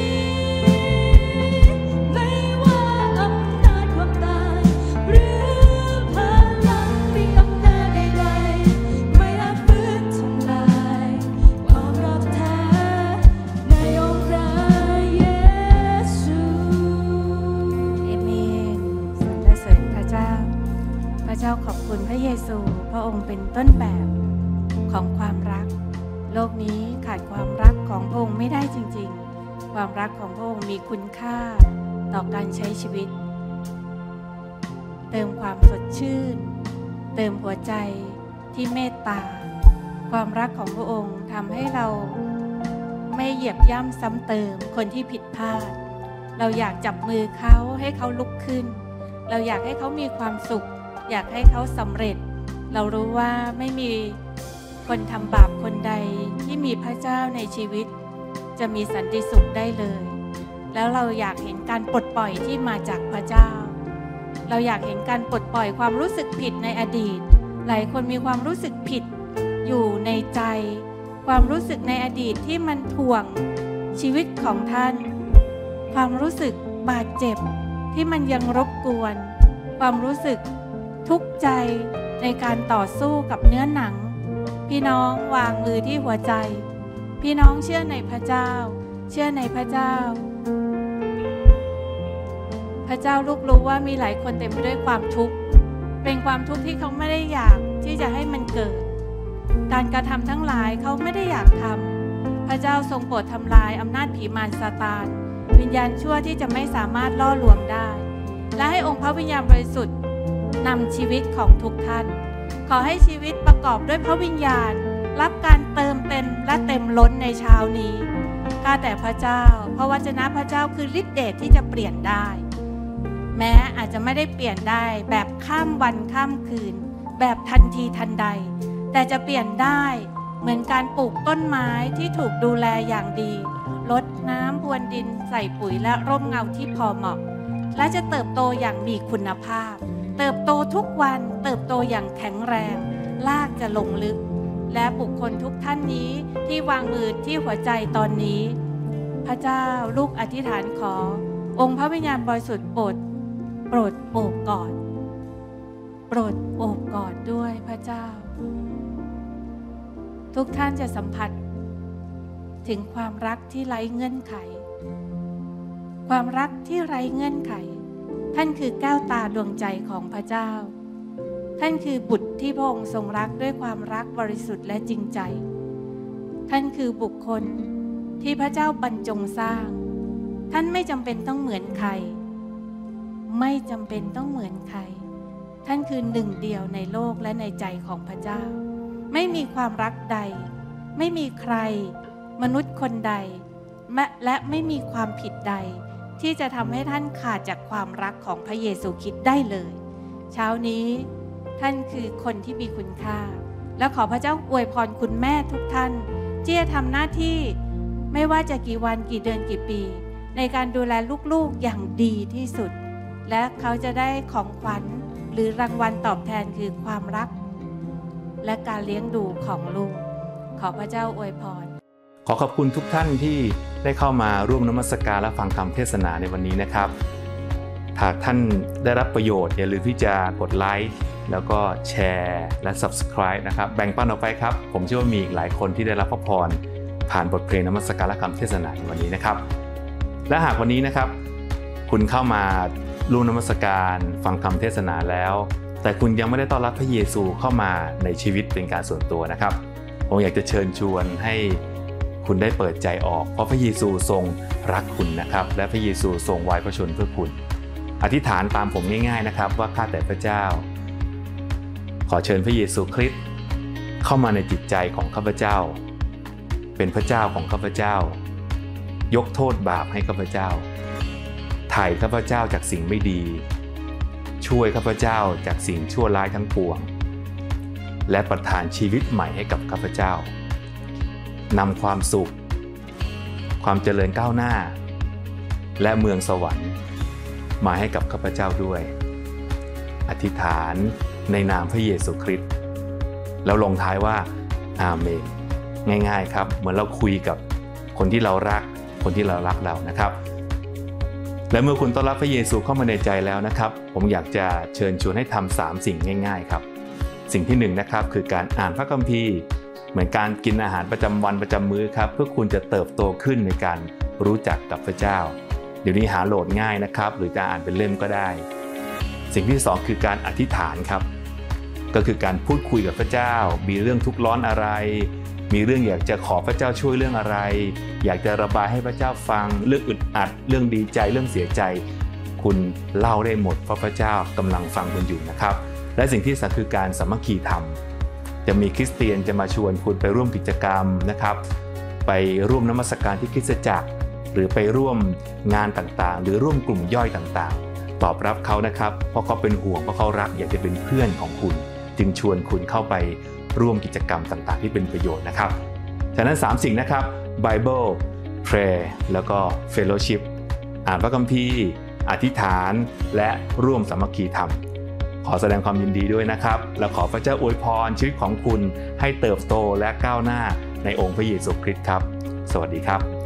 ไม่ว่าอำนาจความตายหรือพลังมีอำนาจใดๆไม่อาจฟื้นทำลายความรักแท้ในองค์พระเยซูเอเมนสรรเสริญพระเจ้าพระเจ้าขอบคุณพระเยซูพระองค์เป็นต้นแบบของความรักโลกนี้ขาดความรักของพระองค์ไม่ได้จริงๆความรักของพระองค์มีคุณค่าต่อการใช้ชีวิตเติมความสดชื่นเติมหัวใจที่เมตตาความรักของพระองค์ทำให้เราไม่เหยียบย่ำซ้ำเติมคนที่ผิดพลาดเราอยากจับมือเขาให้เขาลุกขึ้นเราอยากให้เขามีความสุขอยากให้เขาสำเร็จเรารู้ว่าไม่มีคนทำบาปคนใดที่มีพระเจ้าในชีวิตจะมีสันติสุขได้เลยแล้วเราอยากเห็นการปลดปล่อยที่มาจากพระเจ้าเราอยากเห็นการปลดปล่อยความรู้สึกผิดในอดีตหลายคนมีความรู้สึกผิดอยู่ในใจความรู้สึกในอดีตที่มันถ่วงชีวิตของท่านความรู้สึกบาดเจ็บที่มันยังรบกวนความรู้สึกทุกข์ใจในการต่อสู้กับเนื้อหนังพี่น้องวางมือที่หัวใจพี่น้องเชื่อในพระเจ้าเชื่อในพระเจ้าพระเจ้าลูกรู้ว่ามีหลายคนเต็มไปด้วยความทุกข์เป็นความทุกข์ที่เขาไม่ได้อยากที่จะให้มันเกิดการกระทำทั้งหลายเขาไม่ได้อยากทำพระเจ้าทรงโปรดทำลายอำนาจผีมารซาตานวิญญาณชั่วที่จะไม่สามารถล่อลวงได้และให้องค์พระวิญญาณบริสุทธิ์นำชีวิตของทุกท่านขอให้ชีวิตประกอบด้วยพระวิญญาณรับการเติมเต็มและเต็มล้นในเช้านี้ข้าแต่พระเจ้าพระวจนะพระเจ้าคือฤทธิเดชที่จะเปลี่ยนได้แม้อาจจะไม่ได้เปลี่ยนได้แบบข้ามวันข้ามคืนแบบทันทีทันใดแต่จะเปลี่ยนได้เหมือนการปลูกต้นไม้ที่ถูกดูแลอย่างดีรดน้ำพรวนดินใส่ปุ๋ยและร่มเงาที่พอเหมาะและจะเติบโตอย่างมีคุณภาพเติบโตทุกวันเติบโตอย่างแข็งแรงรากจะลงลึกและบุคคลทุกท่านนี้ที่วางมือที่หัวใจตอนนี้พระเจ้าลูกอธิษฐานขอองค์พระวิญญาณบริสุทธิ์โปรดโอบกอดโปรดโอบกอดด้วยพระเจ้าทุกท่านจะสัมผัสถึงความรักที่ไร้เงื่อนไขความรักที่ไร้เงื่อนไขท่านคือแก้วตาดวงใจของพระเจ้าท่านคือบุตรที่พระองค์ทรงรักด้วยความรักบริสุทธิ์และจริงใจท่านคือบุคคลที่พระเจ้าบรรจงสร้างท่านไม่จำเป็นต้องเหมือนใครไม่จำเป็นต้องเหมือนใครท่านคือหนึ่งเดียวในโลกและในใจของพระเจ้าไม่มีความรักใดไม่มีใครมนุษย์คนใดและไม่มีความผิดใดที่จะทำให้ท่านขาดจากความรักของพระเยซูคริสต์ได้เลยเช้านี้ท่านคือคนที่มีคุณค่าและขอพระเจ้าอวยพรคุณแม่ทุกท่านที่จะทำหน้าที่ไม่ว่าจะกี่วันกี่เดือนกี่ปีในการดูแลลูกๆอย่างดีที่สุดและเขาจะได้ของขวัญหรือรางวัลตอบแทนคือความรักและการเลี้ยงดูของลูกขอพระเจ้าอวยพรขอขอบคุณทุกท่านที่ได้เข้ามาร่วมนมัสการและฟังคำเทศนาในวันนี้นะครับหากท่านได้รับประโยชน์อย่าลืมที่จะกดไลค์แล้วก็แชร์และ Subscribe นะครับแบ่งปันออกไปครับผมเชื่อว่ามีอีกหลายคนที่ได้รับพระพรผ่านบทเพลงนมัสการและคำเทศนาในวันนี้นะครับและหากวันนี้นะครับคุณเข้ามาร่วมนมัสการฟังคำเทศนาแล้วแต่คุณยังไม่ได้ต้อนรับพระเยซูเข้ามาในชีวิตเป็นการส่วนตัวนะครับผมอยากจะเชิญชวนให้คุณได้เปิดใจออกเพราะพระเยซูทรงรักคุณนะครับและพระเยซูทรงไว้พระชนเพื่อคุณอธิษฐานตามผมง่ายๆนะครับว่าข้าแต่พระเจ้าขอเชิญพระเยซูคริสต์เข้ามาในจิตใจของข้าพเจ้าเป็นพระเจ้าของข้าพเจ้ายกโทษบาปให้ข้าพเจ้าไถ่ข้าพเจ้าจากสิ่งไม่ดีช่วยข้าพเจ้าจากสิ่งชั่วร้ายทั้งปวงและประทานชีวิตใหม่ให้กับข้าพเจ้านำความสุขความเจริญก้าวหน้าและเมืองสวรรค์มาให้กับข้าพเจ้าด้วยอธิษฐานในนามพระเยซูคริสต์แล้วลงท้ายว่าอาเมนง่ายๆครับเหมือนเราคุยกับคนที่เรารักคนที่เรารักเรานะครับและเมื่อคุณต้อนรับพระเยซูเข้ามาในใจแล้วนะครับผมอยากจะเชิญชวนให้ทำ3สิ่งง่ายๆครับสิ่งที่1นะครับคือการอ่านพระคัมภีร์เหมือนการกินอาหารประจำวันประจำมื้อครับเพื่อคุณจะเติบโตขึ้นในการรู้จักกับพระเจ้าเดี๋ยวนี้หาโหลดง่ายนะครับหรือจะอ่านเป็นเล่มก็ได้สิ่งที่2คือการอธิษฐานครับก็คือการพูดคุยกับพระเจ้ามีเรื่องทุกข์ร้อนอะไรมีเรื่องอยากจะขอพระเจ้าช่วยเรื่องอะไรอยากจะระบายให้พระเจ้าฟังเรื่องอึดอัดเรื่องดีใจเรื่องเสียใจคุณเล่าได้หมดเพราะพระเจ้ากำลังฟังคุณอยู่นะครับและสิ่งที่3คือการสามัคคีธรรมจะมีคริสเตียนจะมาชวนคุณไปร่วมกิจกรรมนะครับไปร่วมนมัสการที่คริสตจักรหรือไปร่วมงานต่างๆหรือร่วมกลุ่มย่อยต่างๆตอบรับเขานะครับเพราะเขาเป็นห่วงเพราะเขารักอยากจะเป็นเพื่อนของคุณจึงชวนคุณเข้าไปร่วมกิจกรรมต่างๆที่เป็นประโยชน์นะครับฉะนั้น3สิ่งนะครับ Bible Prayer แล้วก็ Fellowship อ่านพระคัมภีร์อธิษฐานและร่วมสามัคคีธรรมขอแสดงความยินดีด้วยนะครับและขอพระเจ้าอวยพรชีวิตของคุณให้เติบโตและก้าวหน้าในองค์พระเยซูคริสต์ครับสวัสดีครับ